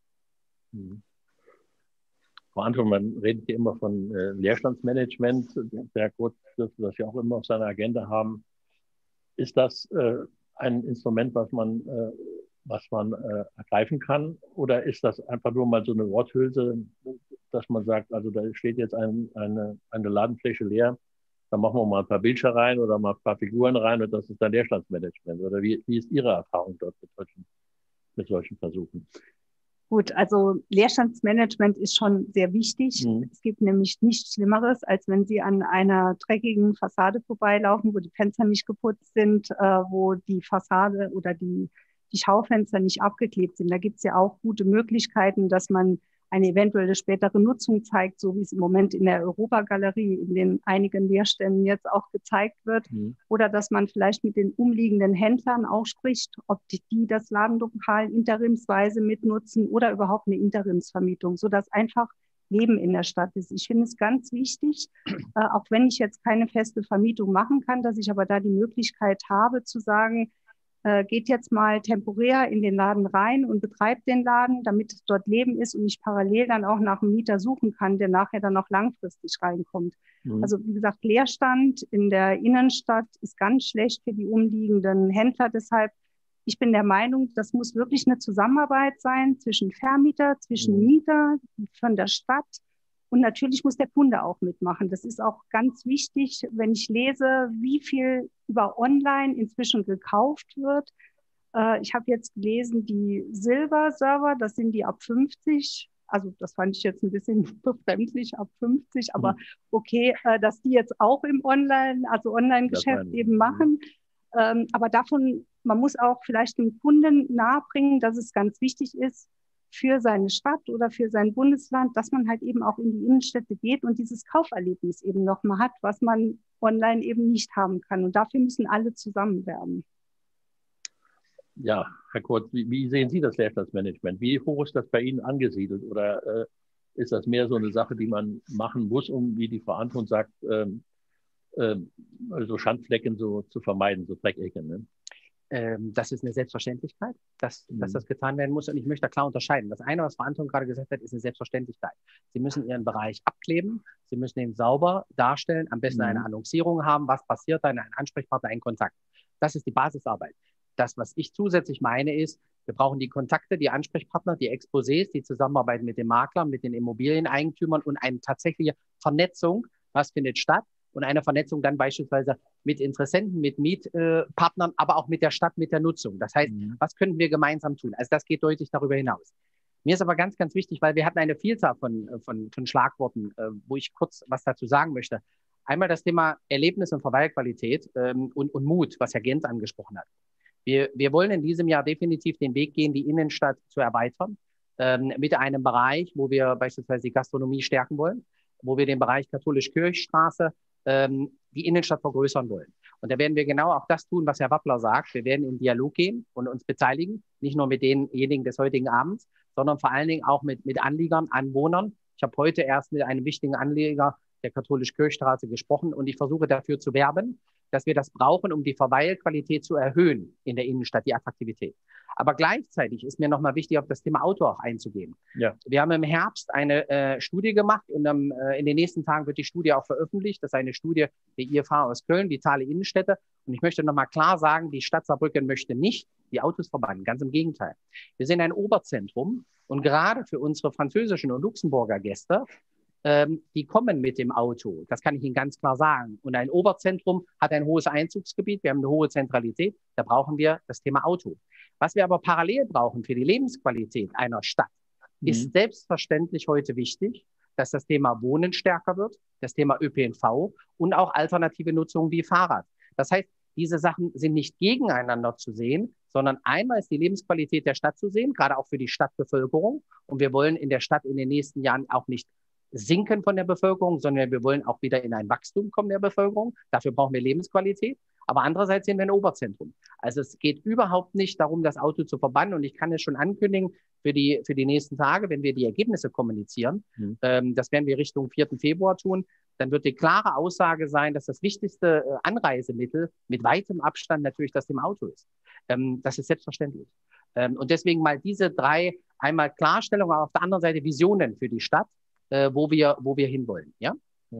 Speaker 2: Frau Anton, man redet hier immer von Leerstandsmanagement. Der Kurt dürfte das ja auch immer auf seiner Agenda haben. Ist das ein Instrument, was man ergreifen kann? Oder ist das einfach nur mal so eine Worthülse, dass man sagt, also da steht jetzt eine Ladenfläche leer, dann machen wir mal ein paar Bildschirme rein oder mal ein paar Figuren rein und das ist dann Leerstandsmanagement. Oder wie ist Ihre Erfahrung dort mit solchen Versuchen?
Speaker 7: Gut, also Leerstandsmanagement ist schon sehr wichtig. Es gibt nämlich nichts Schlimmeres, als wenn Sie an einer dreckigen Fassade vorbeilaufen, wo die Fenster nicht geputzt sind, wo die Fassade oder die Schaufenster nicht abgeklebt sind. Da gibt es ja auch gute Möglichkeiten, dass man eine eventuelle spätere Nutzung zeigt, so wie es im Moment in der Europagalerie in den einigen Leerständen jetzt auch gezeigt wird. Oder dass man vielleicht mit den umliegenden Händlern auch spricht, ob die das Ladenlokal interimsweise mitnutzen oder überhaupt eine Interimsvermietung, sodass einfach Leben in der Stadt ist. Ich finde es ganz wichtig, auch wenn ich jetzt keine feste Vermietung machen kann, dass ich aber da die Möglichkeit habe zu sagen, geht jetzt mal temporär in den Laden rein und betreibt den Laden, damit dort Leben ist und ich parallel dann auch nach einem Mieter suchen kann, der nachher dann noch langfristig reinkommt. Also wie gesagt, Leerstand in der Innenstadt ist ganz schlecht für die umliegenden Händler. Deshalb, ich bin der Meinung, das muss wirklich eine Zusammenarbeit sein zwischen Vermieter, zwischen Mieter von der Stadt. Und natürlich muss der Kunde auch mitmachen. Das ist auch ganz wichtig, wenn ich lese, wie viel über Online inzwischen gekauft wird. Ich habe jetzt gelesen, die Silber-Server, das sind die ab 50. Also das fand ich jetzt ein bisschen befremdlich, ab 50. Aber okay, dass die jetzt auch im Online-Geschäft eben machen. Aber davon, man muss auch vielleicht dem Kunden nahebringen, dass es ganz wichtig ist, für seine Stadt oder für sein Bundesland, dass man halt eben auch in die Innenstädte geht und dieses Kauferlebnis eben nochmal hat, was man online eben nicht haben kann. Und dafür müssen alle zusammenwerben.
Speaker 2: Ja, Herr Kurz, wie sehen Sie das Leerstandsmanagement? Wie hoch ist das bei Ihnen angesiedelt? Oder ist das mehr so eine Sache, die man machen muss, um, wie die Frau Anton sagt, so Schandflecken so zu vermeiden, so Dreckecken? Ne?
Speaker 5: Das ist eine Selbstverständlichkeit, dass das getan werden muss. Und ich möchte da klar unterscheiden. Das eine, was Frau Anton gerade gesagt hat, ist eine Selbstverständlichkeit. Sie müssen Ihren Bereich abkleben. Sie müssen ihn sauber darstellen, am besten eine Annoncierung haben, was passiert da, einen Ansprechpartner, einen Kontakt. Das ist die Basisarbeit. Das, was ich zusätzlich meine, ist, wir brauchen die Kontakte, die Ansprechpartner, die Exposés, die Zusammenarbeit mit den Maklern, mit den Immobilieneigentümern und eine tatsächliche Vernetzung, was findet statt, und eine Vernetzung dann beispielsweise mit Interessenten, mit Mietpartnern, aber auch mit der Stadt, mit der Nutzung. Das heißt, was könnten wir gemeinsam tun? Also das geht deutlich darüber hinaus. Mir ist aber ganz, ganz wichtig, weil wir hatten eine Vielzahl von Schlagworten, wo ich kurz was dazu sagen möchte. Einmal das Thema Erlebnis und Verweilqualität und Mut, was Herr Gent angesprochen hat. Wir wollen in diesem Jahr definitiv den Weg gehen, die Innenstadt zu erweitern, mit einem Bereich, wo wir beispielsweise die Gastronomie stärken wollen, wo wir den Bereich Katholisch-Kirchstraße die Innenstadt vergrößern wollen. Und da werden wir genau auch das tun, was Herr Wappler sagt. Wir werden in Dialog gehen und uns beteiligen, nicht nur mit denjenigen des heutigen Abends, sondern vor allen Dingen auch mit Anliegern, Anwohnern. Ich habe heute erst mit einem wichtigen Anlieger der Katholisch-Kirchstraße gesprochen und ich versuche dafür zu werben, dass wir das brauchen, um die Verweilqualität zu erhöhen in der Innenstadt, die Attraktivität. Aber gleichzeitig ist mir nochmal wichtig, auf das Thema Auto auch einzugehen. Ja. Wir haben im Herbst eine Studie gemacht und in den nächsten Tagen wird die Studie auch veröffentlicht. Das ist eine Studie der IFH aus Köln, Vitale Innenstädte. Und ich möchte nochmal klar sagen, die Stadt Saarbrücken möchte nicht die Autos verbannen. Ganz im Gegenteil. Wir sind ein Oberzentrum und gerade für unsere französischen und Luxemburger Gäste, die kommen mit dem Auto. Das kann ich Ihnen ganz klar sagen. Und ein Oberzentrum hat ein hohes Einzugsgebiet. Wir haben eine hohe Zentralität. Da brauchen wir das Thema Auto. Was wir aber parallel brauchen für die Lebensqualität einer Stadt, ist selbstverständlich heute wichtig, dass das Thema Wohnen stärker wird, das Thema ÖPNV und auch alternative Nutzung wie Fahrrad. Das heißt, diese Sachen sind nicht gegeneinander zu sehen, sondern einmal ist die Lebensqualität der Stadt zu sehen, gerade auch für die Stadtbevölkerung. Und wir wollen in der Stadt in den nächsten Jahren auch nicht sinken von der Bevölkerung, sondern wir wollen auch wieder in ein Wachstum kommen der Bevölkerung. Dafür brauchen wir Lebensqualität. Aber andererseits sind wir ein Oberzentrum. Also es geht überhaupt nicht darum, das Auto zu verbannen. Und ich kann es schon ankündigen für die nächsten Tage, wenn wir die Ergebnisse kommunizieren. Das werden wir Richtung 4. Februar tun. Dann wird die klare Aussage sein, dass das wichtigste Anreisemittel mit weitem Abstand natürlich das Thema Auto ist. Das ist selbstverständlich. Und deswegen mal diese 3, einmal Klarstellung, aber auf der anderen Seite Visionen für die Stadt, wo wir hinwollen. Ja?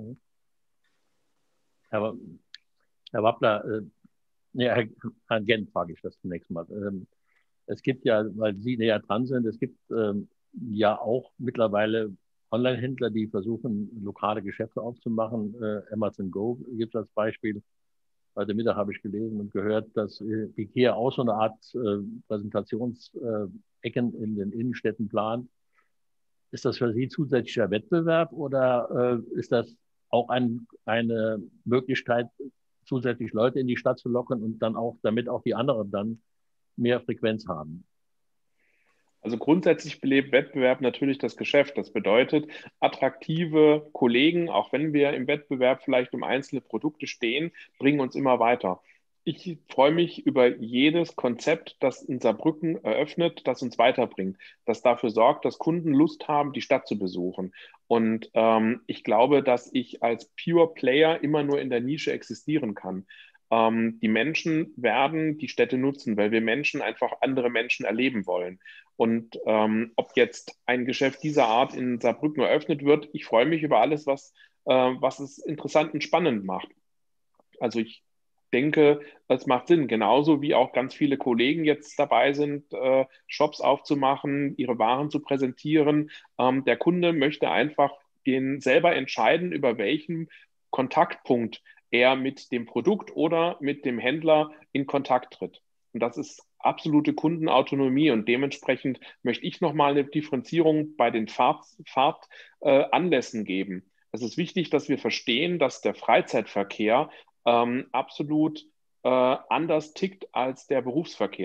Speaker 2: Aber Herr Wappler, Herrn Gent frage ich das zunächst mal. Es gibt ja, weil Sie näher dran sind, es gibt ja auch mittlerweile Online-Händler, die versuchen, lokale Geschäfte aufzumachen. Amazon Go gibt es als Beispiel. Heute Mittag habe ich gelesen und gehört, dass IKEA auch so eine Art Präsentationsecken in den Innenstädten plant. Ist das für Sie zusätzlicher Wettbewerb oder ist das auch eine Möglichkeit, zusätzlich Leute in die Stadt zu locken und dann auch, damit auch die anderen dann mehr Frequenz haben?
Speaker 3: Also grundsätzlich belebt Wettbewerb natürlich das Geschäft. Das bedeutet, attraktive Kollegen, auch wenn wir im Wettbewerb vielleicht um einzelne Produkte stehen, bringen uns immer weiter. Ich freue mich über jedes Konzept, das in Saarbrücken eröffnet, das uns weiterbringt, das dafür sorgt, dass Kunden Lust haben, die Stadt zu besuchen. Und ich glaube, dass ich als Pure Player immer nur in der Nische existieren kann. Die Menschen werden die Städte nutzen, weil wir Menschen einfach andere Menschen erleben wollen. Und ob jetzt ein Geschäft dieser Art in Saarbrücken eröffnet wird, ich freue mich über alles, was es interessant und spannend macht. Also ich denke, es macht Sinn, genauso wie auch ganz viele Kollegen jetzt dabei sind, Shops aufzumachen, ihre Waren zu präsentieren. Der Kunde möchte einfach selber entscheiden, über welchen Kontaktpunkt er mit dem Produkt oder mit dem Händler in Kontakt tritt. Und das ist absolute Kundenautonomie und dementsprechend möchte ich nochmal eine Differenzierung bei den Fahrtanlässen geben. Es ist wichtig, dass wir verstehen, dass der Freizeitverkehr absolut anders tickt als der Berufsverkehr.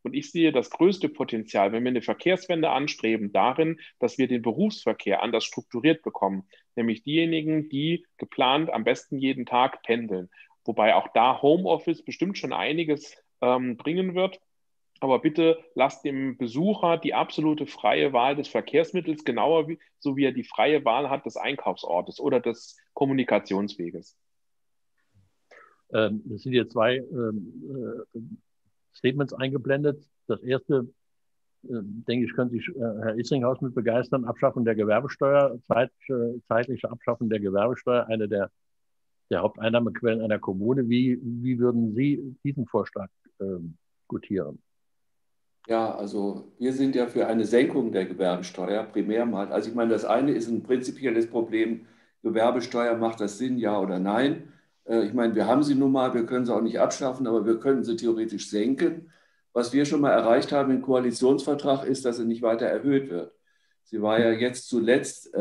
Speaker 3: Und ich sehe das größte Potenzial, wenn wir eine Verkehrswende anstreben, darin, dass wir den Berufsverkehr anders strukturiert bekommen, nämlich diejenigen, die geplant am besten jeden Tag pendeln. Wobei auch da Homeoffice bestimmt schon einiges bringen wird. Aber bitte lasst dem Besucher die absolute freie Wahl des Verkehrsmittels, so wie er die freie Wahl hat des Einkaufsortes oder des Kommunikationsweges.
Speaker 2: Es sind hier zwei Statements eingeblendet. Das erste, denke ich, könnte sich Herr Isringhaus mit begeistern. Abschaffung der Gewerbesteuer, zeitliche Abschaffung der Gewerbesteuer, eine der Haupteinnahmequellen einer Kommune. Wie würden Sie diesen Vorschlag gutieren?
Speaker 6: Ja, also wir sind ja für eine Senkung der Gewerbesteuer primär mal. Also ich meine, das eine ist ein prinzipielles Problem. Gewerbesteuer, macht das Sinn, ja oder nein? Ich meine, wir haben sie nun mal, wir können sie auch nicht abschaffen, aber wir können sie theoretisch senken. Was wir schon mal erreicht haben im Koalitionsvertrag ist, dass sie nicht weiter erhöht wird. Sie war ja jetzt zuletzt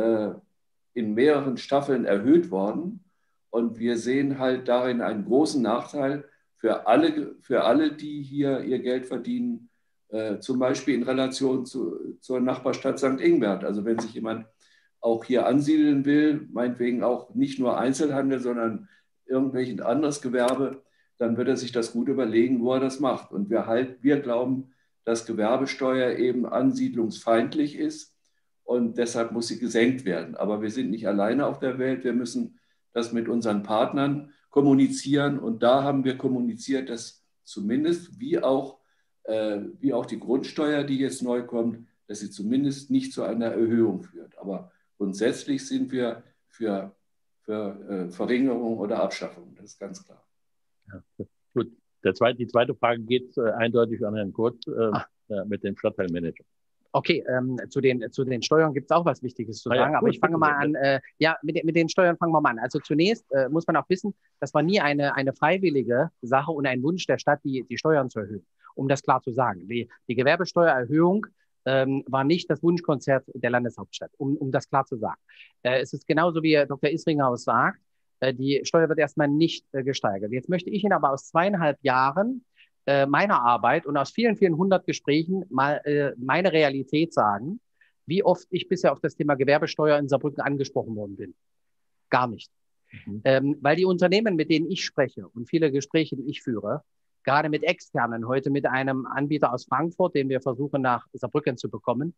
Speaker 6: in mehreren Staffeln erhöht worden. Und wir sehen halt darin einen großen Nachteil für alle, die hier ihr Geld verdienen, zum Beispiel in Relation zur Nachbarstadt St. Ingbert. Also wenn sich jemand auch hier ansiedeln will, meinetwegen auch nicht nur Einzelhandel, sondern irgendwelches anderes Gewerbe, dann wird er sich das gut überlegen, wo er das macht. Und wir glauben, dass Gewerbesteuer eben ansiedlungsfeindlich ist und deshalb muss sie gesenkt werden. Aber wir sind nicht alleine auf der Welt. Wir müssen das mit unseren Partnern kommunizieren. Und da haben wir kommuniziert, dass zumindest wie auch die Grundsteuer, die jetzt neu kommt, dass sie zumindest nicht zu einer Erhöhung führt. Aber grundsätzlich sind wir für Verringerung oder Abschaffung, das ist ganz klar.
Speaker 2: Ja, gut. Die zweite Frage geht eindeutig an Herrn Kurt mit dem Stadtteilmanager.
Speaker 5: Okay, zu den Steuern gibt es auch was Wichtiges zu sagen, aber ich fange mal an. Mit den Steuern fangen wir mal an. Also zunächst muss man auch wissen, das war nie eine freiwillige Sache und ein Wunsch der Stadt, die Steuern zu erhöhen, um das klar zu sagen. Die Gewerbesteuererhöhung war nicht das Wunschkonzert der Landeshauptstadt, um das klar zu sagen. Es ist genauso, wie Dr. Isringhaus sagt, die Steuer wird erstmal nicht gesteigert. Jetzt möchte ich Ihnen aber aus 2,5 Jahren meiner Arbeit und aus vielen, vielen 100 Gesprächen mal meine Realität sagen, wie oft ich bisher auf das Thema Gewerbesteuer in Saarbrücken angesprochen worden bin. Gar nicht. Weil die Unternehmen, mit denen ich spreche und viele Gespräche, die ich führe, gerade mit Externen, heute mit einem Anbieter aus Frankfurt, den wir versuchen nach Saarbrücken zu bekommen,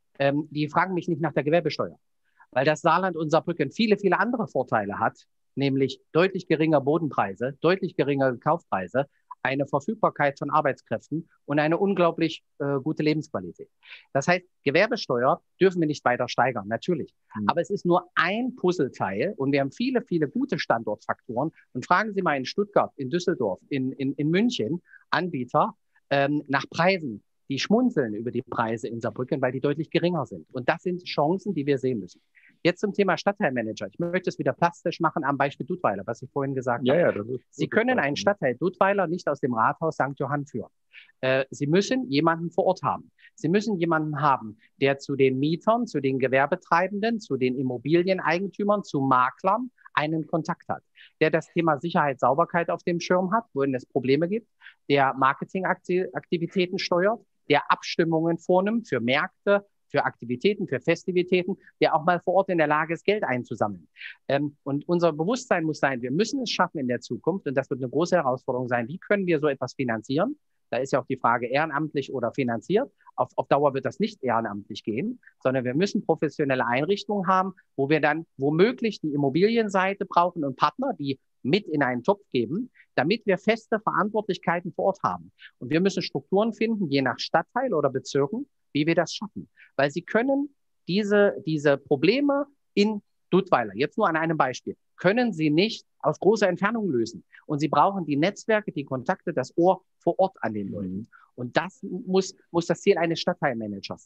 Speaker 5: die fragen mich nicht nach der Gewerbesteuer, weil das Saarland und Saarbrücken viele, viele andere Vorteile hat, nämlich deutlich geringer Bodenpreise, deutlich geringere Kaufpreise, eine Verfügbarkeit von Arbeitskräften und eine unglaublich gute Lebensqualität. Das heißt, Gewerbesteuer dürfen wir nicht weiter steigern, natürlich. Aber es ist nur ein Puzzleteil und wir haben viele, viele gute Standortfaktoren. Und fragen Sie mal in Stuttgart, in Düsseldorf, in München Anbieter nach Preisen. Die schmunzeln über die Preise in Saarbrücken, weil die deutlich geringer sind. Und das sind Chancen, die wir sehen müssen. Jetzt zum Thema Stadtteilmanager. Ich möchte es wieder plastisch machen am Beispiel Dudweiler, was ich vorhin gesagt habe.
Speaker 2: Ja, das ist
Speaker 5: Sie können einen Stadtteil Dudweiler nicht aus dem Rathaus St. Johann führen. Sie müssen jemanden vor Ort haben. Sie müssen jemanden haben, der zu den Mietern, zu den Gewerbetreibenden, zu den Immobilieneigentümern, zu Maklern einen Kontakt hat, der das Thema Sicherheit, Sauberkeit auf dem Schirm hat, wohin es Probleme gibt, der Marketingaktivitäten steuert, der Abstimmungen vornimmt für Märkte, für Aktivitäten, für Festivitäten, der auch mal vor Ort in der Lage ist, Geld einzusammeln. Und unser Bewusstsein muss sein, wir müssen es schaffen in der Zukunft, und das wird eine große Herausforderung sein, wie können wir so etwas finanzieren? Da ist ja auch die Frage, ehrenamtlich oder finanziert. Auf Dauer wird das nicht ehrenamtlich gehen, sondern wir müssen professionelle Einrichtungen haben, wo wir dann womöglich die Immobilienseite brauchen und Partner, die mit in einen Topf geben, damit wir feste Verantwortlichkeiten vor Ort haben. Und wir müssen Strukturen finden, je nach Stadtteil oder Bezirken, wie wir das schaffen. Weil Sie können diese Probleme in Dudweiler, jetzt nur an einem Beispiel, können Sie nicht aus großer Entfernung lösen. Und Sie brauchen die Netzwerke, die Kontakte, das Ohr vor Ort an den Leuten. Und das muss das Ziel eines Stadtteilmanagers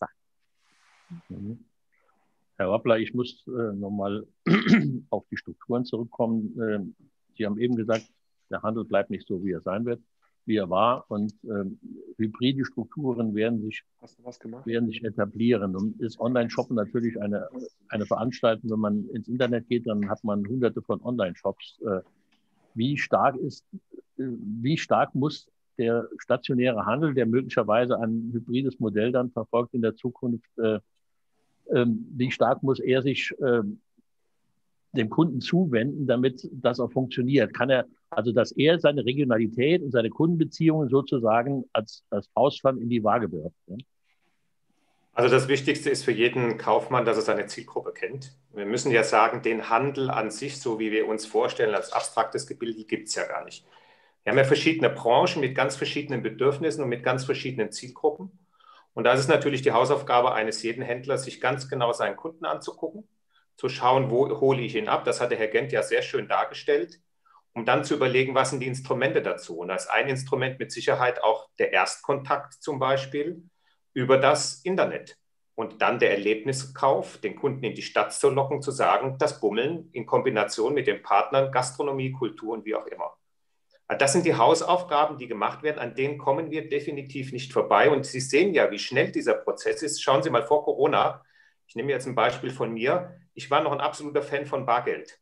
Speaker 5: sein.
Speaker 2: Herr Wappler, ich muss nochmal auf die Strukturen zurückkommen. Sie haben eben gesagt, der Handel bleibt nicht so, wie er sein wird, wie er war. Und hybride Strukturen werden sich etablieren. Und ist Online-Shoppen natürlich eine Veranstaltung. Wenn man ins Internet geht, dann hat man hunderte von Online-Shops. Wie stark muss der stationäre Handel, der möglicherweise ein hybrides Modell dann verfolgt in der Zukunft, wie stark muss er sich dem Kunden zuwenden, damit das auch funktioniert? Kann er, also dass er seine Regionalität und seine Kundenbeziehungen sozusagen als Faustpfand in die Waage wirft? Ja?
Speaker 4: Also das Wichtigste ist für jeden Kaufmann, dass er seine Zielgruppe kennt. Wir müssen ja sagen, den Handel an sich, so wie wir uns vorstellen, als abstraktes Gebilde, gibt es ja gar nicht. Wir haben ja verschiedene Branchen mit ganz verschiedenen Bedürfnissen und mit ganz verschiedenen Zielgruppen. Und da ist es natürlich die Hausaufgabe eines jeden Händlers, sich ganz genau seinen Kunden anzugucken, zu schauen, wo hole ich ihn ab. Das hat der Herr Gent ja sehr schön dargestellt, um dann zu überlegen, was sind die Instrumente dazu. Und da ist ein Instrument mit Sicherheit auch der Erstkontakt zum Beispiel über das Internet. Und dann der Erlebniskauf, den Kunden in die Stadt zu locken, zu sagen, das Bummeln in Kombination mit den Partnern, Gastronomie, Kultur und wie auch immer. Das sind die Hausaufgaben, die gemacht werden, an denen kommen wir definitiv nicht vorbei. Und Sie sehen ja, wie schnell dieser Prozess ist. Schauen Sie mal vor Corona, ich nehme jetzt ein Beispiel von mir, ich war noch ein absoluter Fan von Bargeld.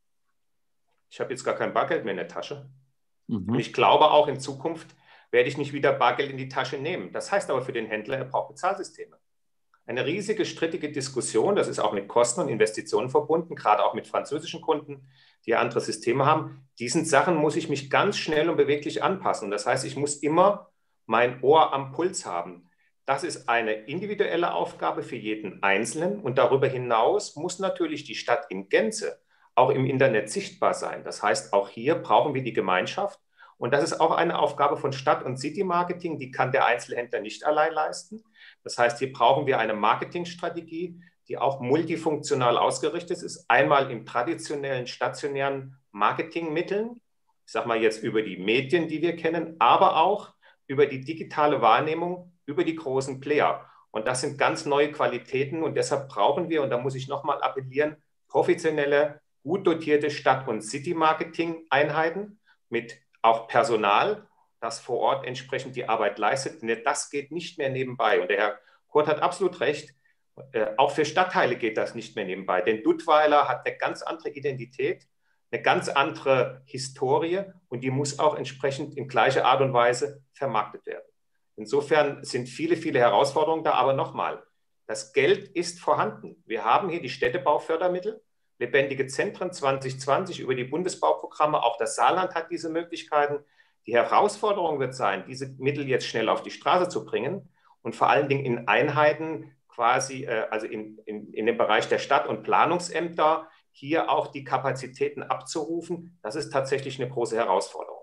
Speaker 4: Ich habe jetzt gar kein Bargeld mehr in der Tasche. Und ich glaube auch in Zukunft werde ich nicht wieder Bargeld in die Tasche nehmen. Das heißt aber für den Händler, er braucht Bezahlsysteme. Eine riesige, strittige Diskussion, das ist auch mit Kosten und Investitionen verbunden, gerade auch mit französischen Kunden, die andere Systeme haben. Diesen Sachen muss ich mich ganz schnell und beweglich anpassen. Das heißt, ich muss immer mein Ohr am Puls haben. Das ist eine individuelle Aufgabe für jeden Einzelnen. Und darüber hinaus muss natürlich die Stadt in Gänze auch im Internet sichtbar sein. Das heißt, auch hier brauchen wir die Gemeinschaft. Und das ist auch eine Aufgabe von Stadt- und City-Marketing, die kann der Einzelhändler nicht allein leisten. Das heißt, hier brauchen wir eine Marketingstrategie, die auch multifunktional ausgerichtet ist. Einmal im traditionellen, stationären Marketingmitteln, ich sage mal jetzt über die Medien, die wir kennen, aber auch über die digitale Wahrnehmung, über die großen Player. Und das sind ganz neue Qualitäten und deshalb brauchen wir, und da muss ich nochmal appellieren, professionelle, gut dotierte Stadt- und City-Marketing-Einheiten mit auch Personal, das vor Ort entsprechend die Arbeit leistet. Denn das geht nicht mehr nebenbei. Und der Herr Kurt hat absolut recht. Auch für Stadtteile geht das nicht mehr nebenbei. Denn Duttweiler hat eine ganz andere Identität, eine ganz andere Historie und die muss auch entsprechend in gleicher Art und Weise vermarktet werden. Insofern sind viele, viele Herausforderungen da. Aber nochmal, das Geld ist vorhanden. Wir haben hier die Städtebaufördermittel, Lebendige Zentren 2020 über die Bundesbauprogramme. Auch das Saarland hat diese Möglichkeiten. Die Herausforderung wird sein, diese Mittel jetzt schnell auf die Straße zu bringen und vor allen Dingen in Einheiten quasi, also in dem Bereich der Stadt- und Planungsämter, hier auch die Kapazitäten abzurufen. Das ist tatsächlich eine große Herausforderung.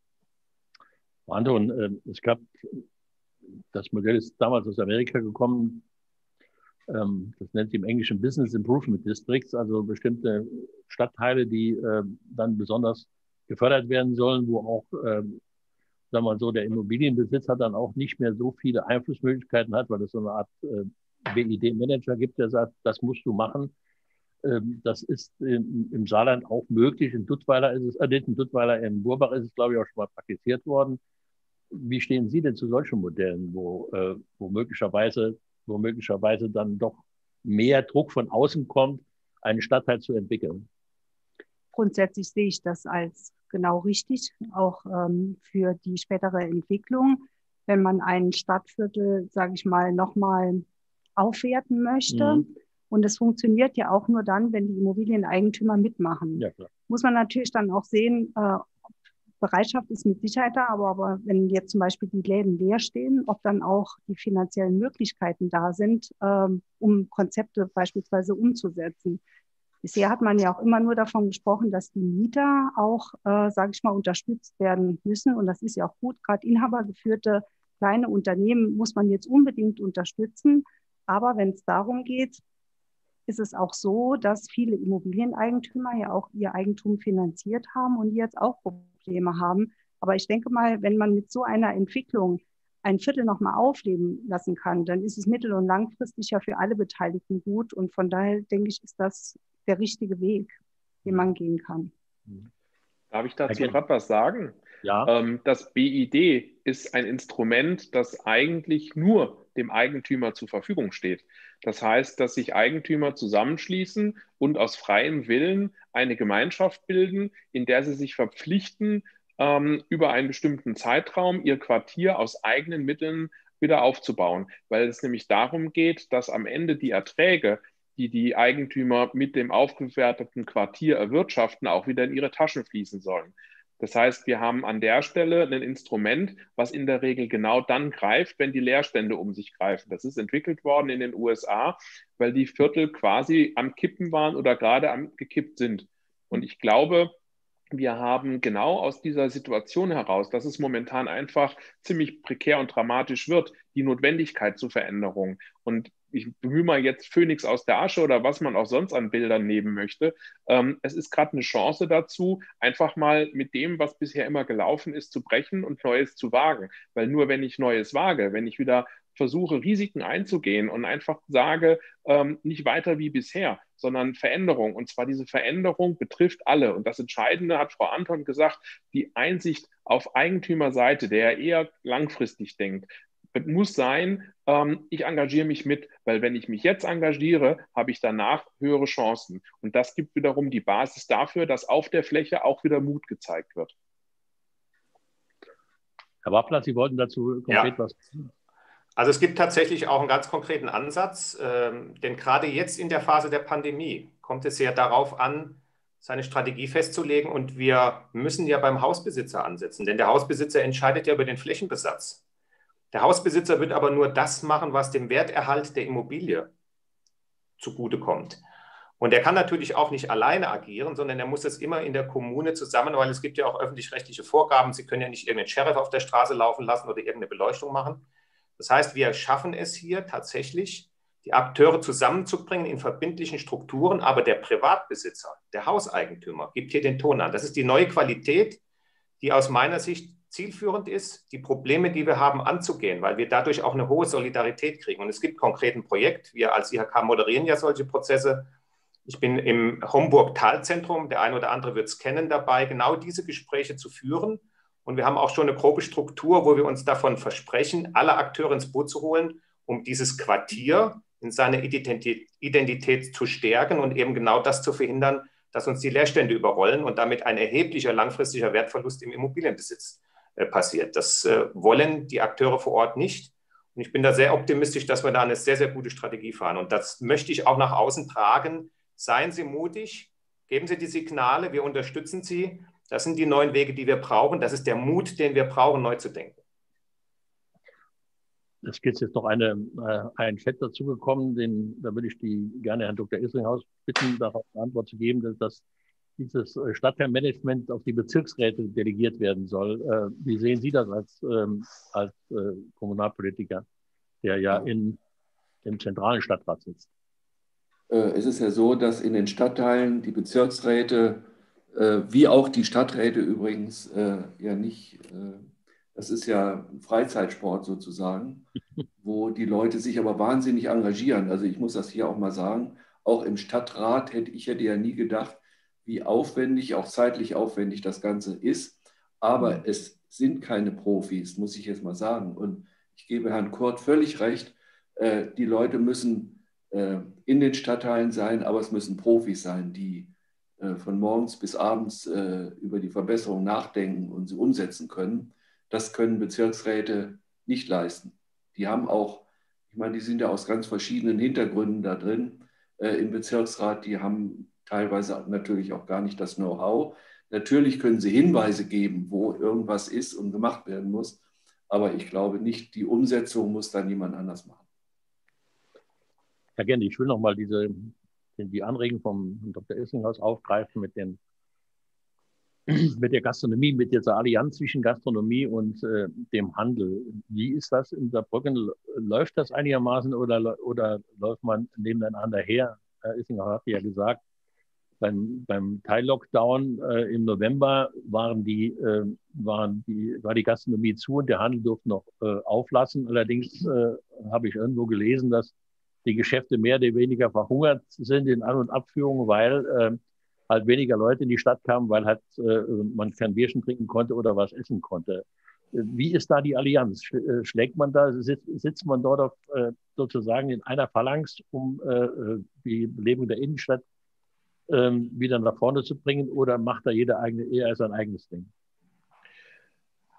Speaker 2: Anton, es gab, das Modell ist damals aus Amerika gekommen, das nennt sich im Englischen Business Improvement Districts, also bestimmte Stadtteile, die dann besonders gefördert werden sollen, wo auch, sagen wir mal so, der Immobilienbesitzer dann auch nicht mehr so viele Einflussmöglichkeiten hat, weil es so eine Art BID-Manager gibt, der sagt, das musst du machen. Das ist im Saarland auch möglich. In Duttweiler ist es, in Duttweiler, in Burbach ist es, glaube ich, auch schon mal praktiziert worden. Wie stehen Sie denn zu solchen Modellen, wo möglicherweise dann doch mehr Druck von außen kommt, einen Stadtteil zu entwickeln?
Speaker 7: Grundsätzlich sehe ich das als genau richtig, auch für die spätere Entwicklung. Wenn man ein Stadtviertel, sage ich mal, nochmal aufwerten möchte. Und es funktioniert ja auch nur dann, wenn die Immobilieneigentümer mitmachen. Ja, klar. Muss man natürlich dann auch sehen, Bereitschaft ist mit Sicherheit da, aber wenn jetzt zum Beispiel die Läden leer stehen, ob dann auch die finanziellen Möglichkeiten da sind, um Konzepte beispielsweise umzusetzen. Bisher hat man ja auch immer nur davon gesprochen, dass die Mieter auch, sage ich mal, unterstützt werden müssen. Und das ist ja auch gut. Gerade inhabergeführte kleine Unternehmen muss man jetzt unbedingt unterstützen. Aber wenn es darum geht, ist es auch so, dass viele Immobilieneigentümer ja auch ihr Eigentum finanziert haben und die jetzt auch Probleme haben. Aber ich denke mal, wenn man mit so einer Entwicklung ein Viertel nochmal aufleben lassen kann, dann ist es mittel- und langfristig ja für alle Beteiligten gut. Und von daher denke ich, ist das der richtige Weg, den man gehen kann.
Speaker 3: Darf ich dazu gerade was sagen?
Speaker 2: Ja.
Speaker 3: Das BID ist ein Instrument, das eigentlich nur dem Eigentümer zur Verfügung steht. Das heißt, dass sich Eigentümer zusammenschließen und aus freiem Willen eine Gemeinschaft bilden, in der sie sich verpflichten, über einen bestimmten Zeitraum ihr Quartier aus eigenen Mitteln wieder aufzubauen, weil es nämlich darum geht, dass am Ende die Erträge, die die Eigentümer mit dem aufgewerteten Quartier erwirtschaften, auch wieder in ihre Taschen fließen sollen. Das heißt, wir haben an der Stelle ein Instrument, was in der Regel genau dann greift, wenn die Leerstände um sich greifen. Das ist entwickelt worden in den USA, weil die Viertel quasi am Kippen waren oder gerade am gekippt sind. Und ich glaube, wir haben genau aus dieser Situation heraus, dass es momentan einfach ziemlich prekär und dramatisch wird, die Notwendigkeit zur Veränderung. Und ich bemühe mal jetzt Phönix aus der Asche oder was man auch sonst an Bildern nehmen möchte. Es ist gerade eine Chance dazu, einfach mal mit dem, was bisher immer gelaufen ist, zu brechen und Neues zu wagen. Weil nur wenn ich Neues wage, wenn ich wieder versuche, Risiken einzugehen und einfach sage, nicht weiter wie bisher, sondern Veränderung. Und zwar diese Veränderung betrifft alle. Und das Entscheidende, hat Frau Anton gesagt, die Einsicht auf Eigentümerseite, der eher langfristig denkt, muss sein, ich engagiere mich mit, weil wenn ich mich jetzt engagiere, habe ich danach höhere Chancen. Und das gibt wiederum die Basis dafür, dass auf der Fläche auch wieder Mut gezeigt wird.
Speaker 2: Herr Wappler, Sie wollten dazu konkret was sagen?
Speaker 4: Also es gibt tatsächlich auch einen ganz konkreten Ansatz, denn gerade jetzt in der Phase der Pandemie kommt es ja darauf an, seine Strategie festzulegen, und wir müssen ja beim Hausbesitzer ansetzen, denn der Hausbesitzer entscheidet ja über den Flächenbesatz. Der Hausbesitzer wird aber nur das machen, was dem Werterhalt der Immobilie zugutekommt. Und er kann natürlich auch nicht alleine agieren, sondern er muss das immer in der Kommune zusammen, weil es gibt ja auch öffentlich-rechtliche Vorgaben. Sie können ja nicht irgendeinen Sheriff auf der Straße laufen lassen oder irgendeine Beleuchtung machen. Das heißt, wir schaffen es hier tatsächlich, die Akteure zusammenzubringen in verbindlichen Strukturen, aber der Privatbesitzer, der Hauseigentümer, gibt hier den Ton an. Das ist die neue Qualität, die aus meiner Sicht zielführend ist, die Probleme, die wir haben, anzugehen, weil wir dadurch auch eine hohe Solidarität kriegen. Und es gibt konkret ein Projekt, wir als IHK moderieren ja solche Prozesse. Ich bin im Homburg-Talzentrum, der eine oder andere wird es kennen, dabei, genau diese Gespräche zu führen. Und wir haben auch schon eine grobe Struktur, wo wir uns davon versprechen, alle Akteure ins Boot zu holen, um dieses Quartier in seiner Identität zu stärken und eben genau das zu verhindern, dass uns die Leerstände überrollen und damit ein erheblicher langfristiger Wertverlust im Immobilienbesitz passiert. Das wollen die Akteure vor Ort nicht. Und ich bin da sehr optimistisch, dass wir da eine sehr, sehr gute Strategie fahren. Und das möchte ich auch nach außen tragen. Seien Sie mutig, geben Sie die Signale, wir unterstützen Sie. Das sind die neuen Wege, die wir brauchen. Das ist der Mut, den wir brauchen, neu zu denken.
Speaker 2: Es gibt jetzt noch einen Chat dazugekommen, da würde ich gerne Herrn Dr. Isringhaus bitten, darauf eine Antwort zu geben, dass dieses Stadtteilmanagement auf die Bezirksräte delegiert werden soll. Wie sehen Sie das als Kommunalpolitiker, der ja im zentralen Stadtrat sitzt?
Speaker 6: Es ist ja so, dass in den Stadtteilen die Bezirksräte, wie auch die Stadträte übrigens, ja nicht, das ist ja ein Freizeitsport sozusagen, wo die Leute sich aber wahnsinnig engagieren. Also ich muss das hier auch mal sagen, auch im Stadtrat hätte ich ja nie gedacht, wie aufwendig, auch zeitlich aufwendig das Ganze ist. Aber es sind keine Profis, muss ich jetzt mal sagen. Und ich gebe Herrn Kurt völlig recht, die Leute müssen in den Stadtteilen sein, aber es müssen Profis sein, die von morgens bis abends über die Verbesserung nachdenken und sie umsetzen können. Das können Bezirksräte nicht leisten. Die haben auch, ich meine, die sind ja aus ganz verschiedenen Hintergründen da drin im Bezirksrat, die haben teilweise natürlich auch gar nicht das Know-how. Natürlich können sie Hinweise geben, wo irgendwas ist und gemacht werden muss, aber ich glaube nicht, die Umsetzung muss dann jemand anders machen.
Speaker 2: Herr Gendy, ich will nochmal die Anregung vom Dr. Isringhaus aufgreifen mit der Gastronomie, mit dieser Allianz zwischen Gastronomie und dem Handel. Wie ist das in Saarbrücken? Läuft das einigermaßen oder läuft man nebeneinander her? Herr Isringhaus hat ja gesagt, beim Teil-Lockdown im November war die Gastronomie zu und der Handel durfte noch auflassen. Allerdings habe ich irgendwo gelesen, dass die Geschäfte mehr oder weniger verhungert sind in An- und Abführung, weil halt weniger Leute in die Stadt kamen, weil halt man kein Bierchen trinken konnte oder was essen konnte. Wie ist da die Allianz? Schlägt man da, sitzt man dort auf, sozusagen in einer Phalanx, um die Belebung der Innenstadt wieder nach vorne zu bringen, oder macht da jeder eher sein eigenes Ding?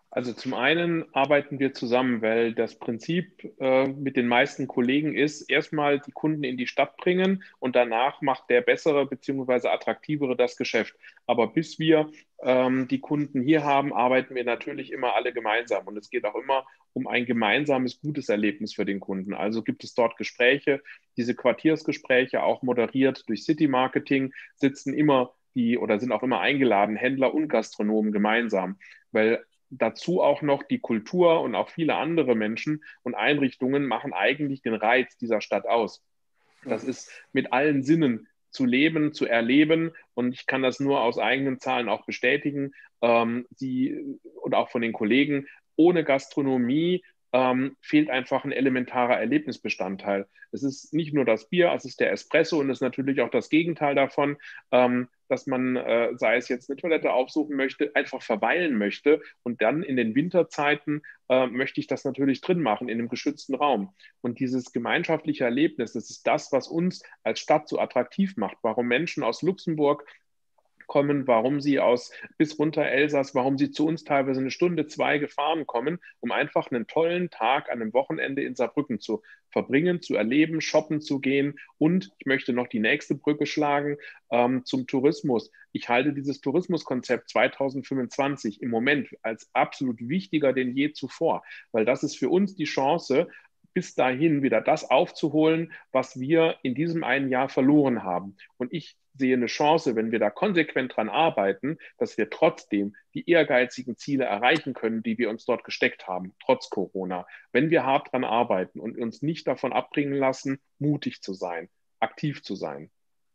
Speaker 3: Also zum einen arbeiten wir zusammen, weil das Prinzip mit den meisten Kollegen ist, erstmal die Kunden in die Stadt bringen und danach macht der bessere bzw. attraktivere das Geschäft. Aber bis wir die Kunden hier haben, arbeiten wir natürlich immer alle gemeinsam. Und es geht auch immer um ein gemeinsames, gutes Erlebnis für den Kunden. Also gibt es dort Gespräche, diese Quartiersgespräche, auch moderiert durch City Marketing, sitzen immer oder sind auch immer eingeladen, Händler und Gastronomen gemeinsam. Weil dazu auch noch die Kultur und auch viele andere Menschen und Einrichtungen machen eigentlich den Reiz dieser Stadt aus. Das ist mit allen Sinnen zu leben, zu erleben, und ich kann das nur aus eigenen Zahlen auch bestätigen, und auch von den Kollegen, ohne Gastronomie fehlt einfach ein elementarer Erlebnisbestandteil. Es ist nicht nur das Bier, es ist der Espresso und es ist natürlich auch das Gegenteil davon, dass man, sei es jetzt eine Toilette aufsuchen möchte, einfach verweilen möchte, und dann in den Winterzeiten möchte ich das natürlich drin machen, in einem geschützten Raum. Und dieses gemeinschaftliche Erlebnis, das ist das, was uns als Stadt so attraktiv macht, warum Menschen aus Luxemburg kommen, warum sie bis runter Elsass, warum sie zu uns teilweise 1 Stunde, 2 gefahren kommen, um einfach einen tollen Tag an einem Wochenende in Saarbrücken zu verbringen, zu erleben, shoppen zu gehen. Und ich möchte noch die nächste Brücke schlagen zum Tourismus. Ich halte dieses Tourismuskonzept 2025 im Moment als absolut wichtiger denn je zuvor, weil das ist für uns die Chance, bis dahin wieder das aufzuholen, was wir in diesem einen Jahr verloren haben. Und ich sehe eine Chance, wenn wir da konsequent dran arbeiten, dass wir trotzdem die ehrgeizigen Ziele erreichen können, die wir uns dort gesteckt haben, trotz Corona. Wenn wir hart dran arbeiten und uns nicht davon abbringen lassen, mutig zu sein, aktiv zu sein.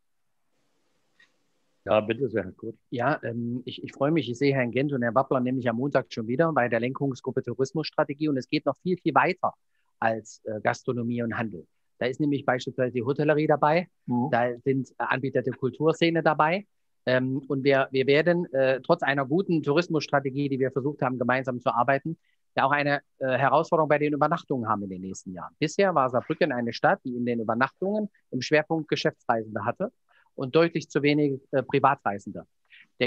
Speaker 2: Ja, bitte sehr, gut.
Speaker 5: Ja, ich freue mich. Ich sehe Herrn Gent und Herrn Wappler nämlich am Montag schon wieder bei der Lenkungsgruppe Tourismusstrategie, und es geht noch viel, viel weiter als Gastronomie und Handel. Da ist nämlich beispielsweise die Hotellerie dabei, da sind Anbieter der Kulturszene dabei, und wir werden trotz einer guten Tourismusstrategie, die wir versucht haben, gemeinsam zu arbeiten, ja auch eine Herausforderung bei den Übernachtungen haben in den nächsten Jahren. Bisher war Saarbrücken eine Stadt, die in den Übernachtungen im Schwerpunkt Geschäftsreisende hatte und deutlich zu wenig Privatreisende. Der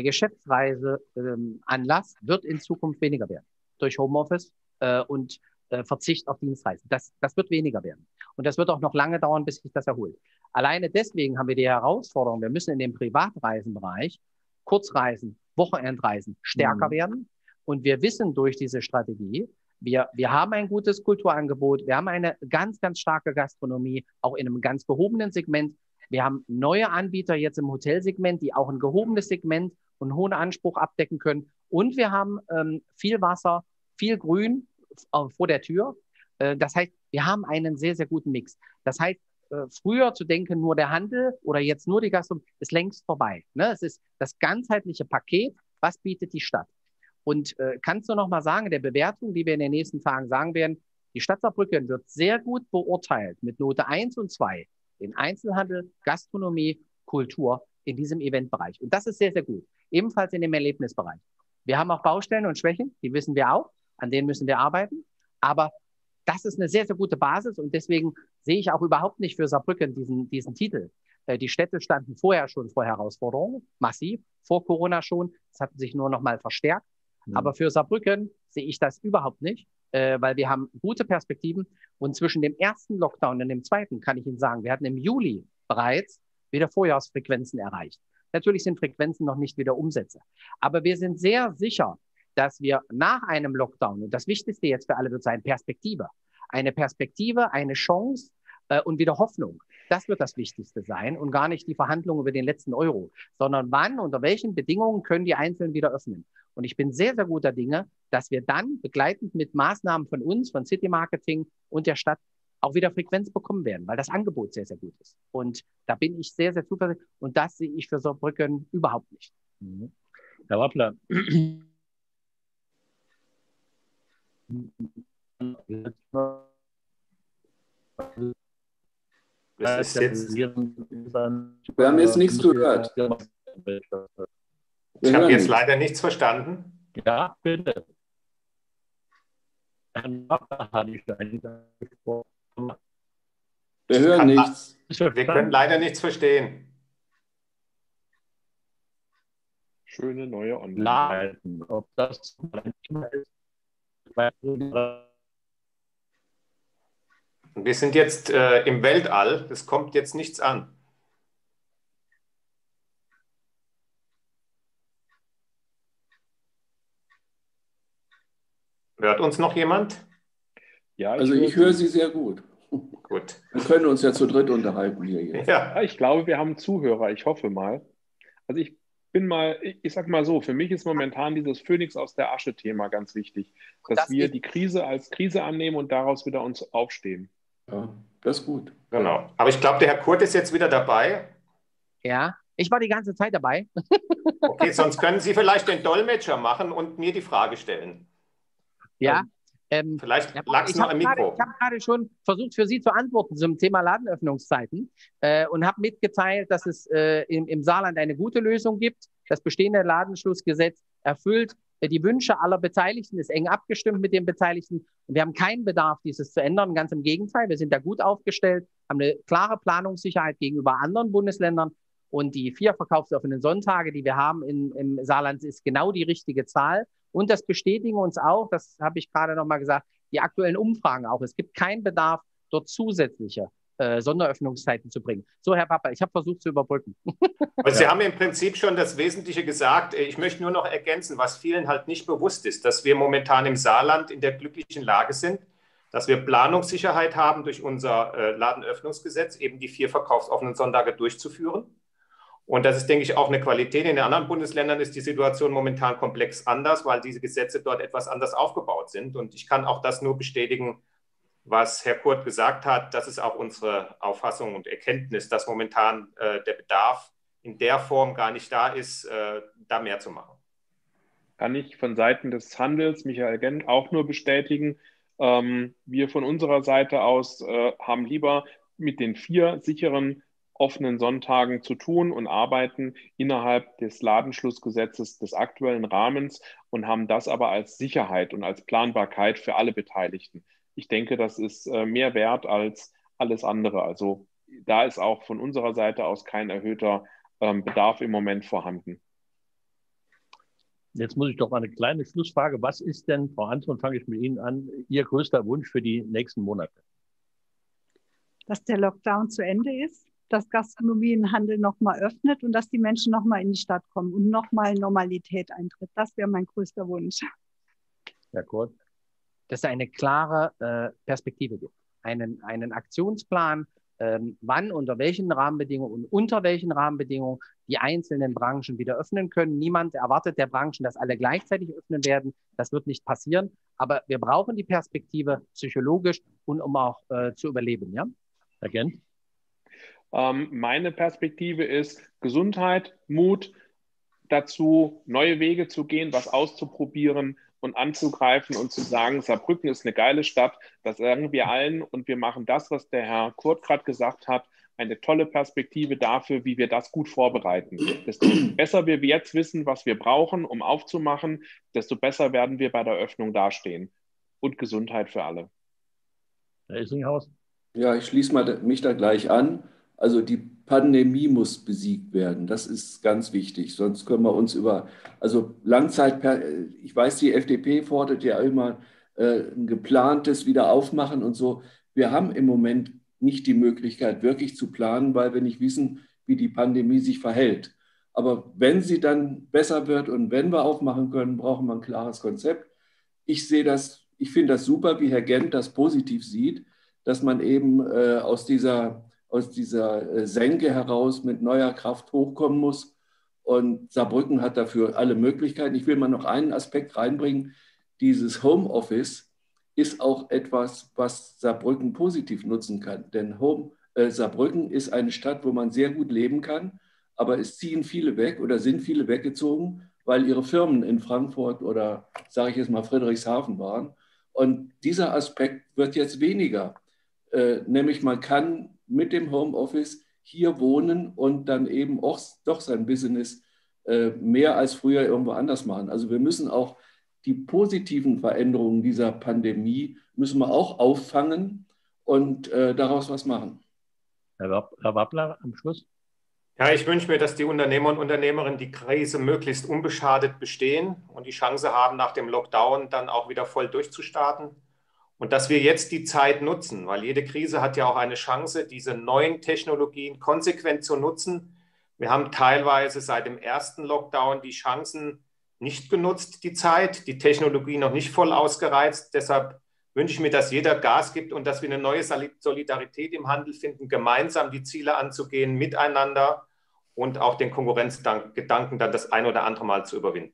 Speaker 5: Geschäftsreiseanlass wird in Zukunft weniger werden durch Homeoffice und Verzicht auf Dienstreisen. Das wird weniger werden. Und das wird auch noch lange dauern, bis sich das erholt. Alleine deswegen haben wir die Herausforderung, wir müssen in dem Privatreisenbereich Kurzreisen, Wochenendreisen stärker werden. Und wir wissen durch diese Strategie, wir haben ein gutes Kulturangebot, wir haben eine ganz, ganz starke Gastronomie, auch in einem ganz gehobenen Segment. Wir haben neue Anbieter jetzt im Hotelsegment, die auch ein gehobenes Segment und einen hohen Anspruch abdecken können. Und wir haben viel Wasser, viel Grün vor der Tür. Das heißt, wir haben einen sehr, sehr guten Mix. Das heißt, früher zu denken, nur der Handel oder jetzt nur die Gastronomie, ist längst vorbei. Ne? Es ist das ganzheitliche Paket, was bietet die Stadt. Und kannst du noch mal sagen, der Bewertung, die wir in den nächsten Tagen sagen werden, die Stadt Saarbrücken wird sehr gut beurteilt mit Note 1 und 2 in Einzelhandel, Gastronomie, Kultur in diesem Eventbereich. Und das ist sehr, sehr gut. Ebenfalls in dem Erlebnisbereich. Wir haben auch Baustellen und Schwächen, die wissen wir auch, an denen müssen wir arbeiten. Aber das ist eine sehr, sehr gute Basis, und deswegen sehe ich auch überhaupt nicht für Saarbrücken diesen Titel. Die Städte standen vorher schon vor Herausforderungen, massiv, vor Corona schon. Es hat sich nur noch mal verstärkt. Aber für Saarbrücken sehe ich das überhaupt nicht, weil wir haben gute Perspektiven. Und zwischen dem ersten Lockdown und dem zweiten kann ich Ihnen sagen, wir hatten im Juli bereits wieder Vorjahresfrequenzen erreicht. Natürlich sind Frequenzen noch nicht wieder Umsätze. Aber wir sind sehr sicher, dass wir nach einem Lockdown, und das Wichtigste jetzt für alle wird sein, Perspektive, eine Chance und wieder Hoffnung. Das wird das Wichtigste sein und gar nicht die Verhandlungen über den letzten Euro, sondern wann, unter welchen Bedingungen können die Einzelnen wieder öffnen. Und ich bin sehr, sehr guter Dinge, dass wir dann begleitend mit Maßnahmen von uns, von City Marketing und der Stadt auch wieder Frequenz bekommen werden, weil das Angebot sehr, sehr gut ist. Und da bin ich sehr, sehr zuversichtlich, und das sehe ich für Saarbrücken überhaupt nicht.
Speaker 2: Herr Wappler,
Speaker 4: Das ist jetzt,
Speaker 6: Wir haben jetzt nichts gehört.
Speaker 4: ich habe jetzt leider nichts verstanden.
Speaker 2: Ja, bitte. Herrn Wappler hatte ich eigentlich gesprochen.
Speaker 6: Wir hören nichts.
Speaker 4: Wir können leider nichts verstehen.
Speaker 3: Schöne neue Online.
Speaker 2: Ob das ein Thema ist,
Speaker 4: Wir sind jetzt im Weltall, es kommt jetzt nichts an. Hört uns noch jemand?
Speaker 6: Ja, also ich höre Sie sehr gut.
Speaker 4: Gut.
Speaker 6: Wir können uns ja zu dritt unterhalten hier jetzt.
Speaker 3: Ja, ich glaube, wir haben Zuhörer, ich hoffe mal. Also ich sag mal so, für mich ist momentan dieses Phönix aus der Asche-Thema ganz wichtig, dass wir die Krise als Krise annehmen und daraus wieder uns aufstehen.
Speaker 6: Ja, das ist gut.
Speaker 4: Genau. Aber ich glaube, der Herr Kurt ist jetzt wieder dabei.
Speaker 5: Ja, ich war die ganze Zeit dabei.
Speaker 4: Okay, sonst können Sie vielleicht den Dolmetscher machen und mir die Frage stellen.
Speaker 5: Ja.
Speaker 4: Vielleicht lag es noch am Mikro.
Speaker 5: Ich habe gerade schon versucht, für Sie zu antworten zum Thema Ladenöffnungszeiten und habe mitgeteilt, dass es im Saarland eine gute Lösung gibt. Das bestehende Ladenschlussgesetz erfüllt die Wünsche aller Beteiligten, ist eng abgestimmt mit den Beteiligten. Und wir haben keinen Bedarf, dieses zu ändern. Ganz im Gegenteil, wir sind da gut aufgestellt, haben eine klare Planungssicherheit gegenüber anderen Bundesländern. Und die 4 verkaufsoffenen Sonntage, die wir haben im Saarland, ist genau die richtige Zahl. Und das bestätigen uns auch, das habe ich gerade nochmal gesagt, die aktuellen Umfragen auch. Es gibt keinen Bedarf, dort zusätzliche Sonderöffnungszeiten zu bringen. So, Herr Papa, ich habe versucht zu überbrücken.
Speaker 4: Also Sie haben im Prinzip schon das Wesentliche gesagt. Ich möchte nur noch ergänzen, was vielen halt nicht bewusst ist, dass wir momentan im Saarland in der glücklichen Lage sind, dass wir Planungssicherheit haben, durch unser Ladenöffnungsgesetz eben die 4 verkaufsoffenen Sonntage durchzuführen. Und das ist, denke ich, auch eine Qualität. In den anderen Bundesländern ist die Situation momentan komplex anders, weil diese Gesetze dort etwas anders aufgebaut sind. Und ich kann auch das nur bestätigen, was Herr Kurt gesagt hat. Das ist auch unsere Auffassung und Erkenntnis, dass momentan der Bedarf in der Form gar nicht da ist, da mehr zu machen.
Speaker 3: Kann ich von Seiten des Handels, Michael Gent, auch nur bestätigen. Wir von unserer Seite aus haben lieber mit den 4 sicheren offenen Sonntagen zu tun und arbeiten innerhalb des Ladenschlussgesetzes des aktuellen Rahmens und haben das aber als Sicherheit und als Planbarkeit für alle Beteiligten. Ich denke, das ist mehr wert als alles andere. Also da ist auch von unserer Seite aus kein erhöhter Bedarf im Moment vorhanden.
Speaker 2: Jetzt muss ich doch mal eine kleine Schlussfrage. Was ist denn, Frau Hansson, fange ich mit Ihnen an, Ihr größter Wunsch für die nächsten Monate?
Speaker 7: Dass der Lockdown zu Ende ist, dass Gastronomie und Handel nochmal öffnet und dass die Menschen nochmal in die Stadt kommen und nochmal Normalität eintritt. Das wäre mein größter Wunsch.
Speaker 2: Herr Kurt?
Speaker 5: Dass es eine klare Perspektive gibt. Einen Aktionsplan, wann, unter welchen Rahmenbedingungen und unter welchen Rahmenbedingungen die einzelnen Branchen wieder öffnen können. Niemand erwartet der Branchen, dass alle gleichzeitig öffnen werden. Das wird nicht passieren. Aber wir brauchen die Perspektive psychologisch und um auch zu überleben. Ja?
Speaker 2: Herr Gent?
Speaker 3: Meine Perspektive ist Gesundheit, Mut dazu, neue Wege zu gehen, was auszuprobieren und anzugreifen und zu sagen, Saarbrücken ist eine geile Stadt, das sagen wir allen und wir machen das, was der Herr Kurt gerade gesagt hat, eine tolle Perspektive dafür, wie wir das gut vorbereiten. Desto besser wir jetzt wissen, was wir brauchen, um aufzumachen, desto besser werden wir bei der Öffnung dastehen. Und Gesundheit für alle.
Speaker 2: Herr Isinghaus?
Speaker 6: Ja, ich schließe mich da gleich an. Also die Pandemie muss besiegt werden. Das ist ganz wichtig. Sonst können wir uns also ich weiß, die FDP fordert ja immer ein geplantes Wiederaufmachen und so. Wir haben im Moment nicht die Möglichkeit, wirklich zu planen, weil wir nicht wissen, wie die Pandemie sich verhält. Aber wenn sie dann besser wird und wenn wir aufmachen können, brauchen wir ein klares Konzept. Ich finde das super, wie Herr Gent das positiv sieht, dass man eben aus dieser Senke heraus mit neuer Kraft hochkommen muss. Und Saarbrücken hat dafür alle Möglichkeiten. Ich will mal noch einen Aspekt reinbringen. Dieses Homeoffice ist auch etwas, was Saarbrücken positiv nutzen kann. Denn Saarbrücken ist eine Stadt, wo man sehr gut leben kann, aber es ziehen viele weg oder sind viele weggezogen, weil ihre Firmen in Frankfurt oder, sage ich jetzt mal, Friedrichshafen waren. Und dieser Aspekt wird jetzt weniger. Nämlich man kann mit dem Homeoffice hier wohnen und dann eben auch doch sein Business mehr als früher irgendwo anders machen. Also wir müssen auch die positiven Veränderungen dieser Pandemie müssen wir auch auffangen und daraus was machen.
Speaker 2: Herr Wappler am Schluss?
Speaker 4: Ja, ich wünsche mir, dass die Unternehmer und Unternehmerinnen die Krise möglichst unbeschadet bestehen und die Chance haben, nach dem Lockdown dann auch wieder voll durchzustarten. Und dass wir jetzt die Zeit nutzen, weil jede Krise hat ja auch eine Chance, diese neuen Technologien konsequent zu nutzen. Wir haben teilweise seit dem ersten Lockdown die Chancen nicht genutzt, die Zeit, die Technologie noch nicht voll ausgereizt. Deshalb wünsche ich mir, dass jeder Gas gibt und dass wir eine neue Solidarität im Handel finden, gemeinsam die Ziele anzugehen, miteinander und auch den Konkurrenzgedanken dann das ein oder andere Mal zu überwinden.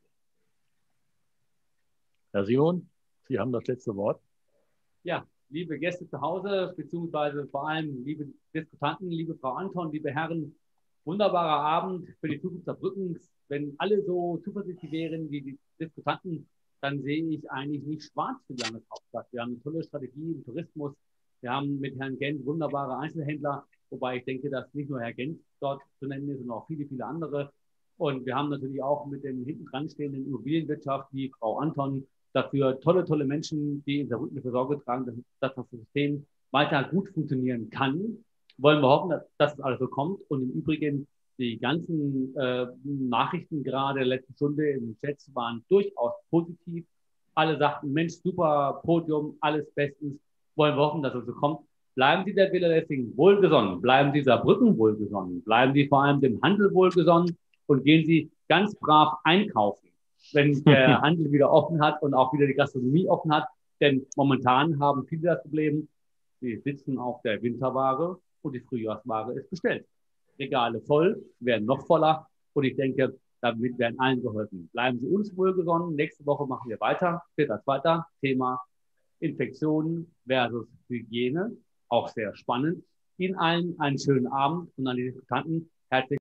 Speaker 2: Herr Simon, Sie haben das letzte Wort.
Speaker 1: Ja, liebe Gäste zu Hause, beziehungsweise vor allem liebe Diskutanten, liebe Frau Anton, liebe Herren, wunderbarer Abend für die Zukunft Saarbrückens. Wenn alle so zuversichtlich wären wie die Diskutanten, dann sehe ich eigentlich nicht schwarz für die Landeshauptstadt. Wir haben eine tolle Strategie im Tourismus. Wir haben mit Herrn Gent wunderbare Einzelhändler, wobei ich denke, dass nicht nur Herr Gent dort zu nennen ist, sondern auch viele, viele andere. Und wir haben natürlich auch mit den hinten dran stehenden Immobilienwirtschaft wie Frau Anton dafür tolle, tolle Menschen, die in Saarbrücken dafür Sorge tragen, dass das System weiter gut funktionieren kann. Wollen wir hoffen, dass das alles so kommt. Und im Übrigen, die ganzen Nachrichten gerade letzte Stunde im Chat waren durchaus positiv. Alle sagten, Mensch, super Podium, alles bestens. Wollen wir hoffen, dass es so kommt. Bleiben Sie der Villa Lessing wohlgesonnen, bleiben Sie Saarbrücken wohlgesonnen, bleiben Sie vor allem dem Handel wohlgesonnen und gehen Sie ganz brav einkaufen, wenn der Handel wieder offen hat und auch wieder die Gastronomie offen hat. Denn momentan haben viele das Problem, sie sitzen auf der Winterware und die Frühjahrsware ist bestellt. Regale voll, werden noch voller und ich denke, damit werden allen geholfen. Bleiben Sie uns wohlgesonnen. Nächste Woche machen wir weiter. 4.2. Thema Infektionen versus Hygiene. Auch sehr spannend. Ihnen allen einen schönen Abend und an die Diskutanten herzlich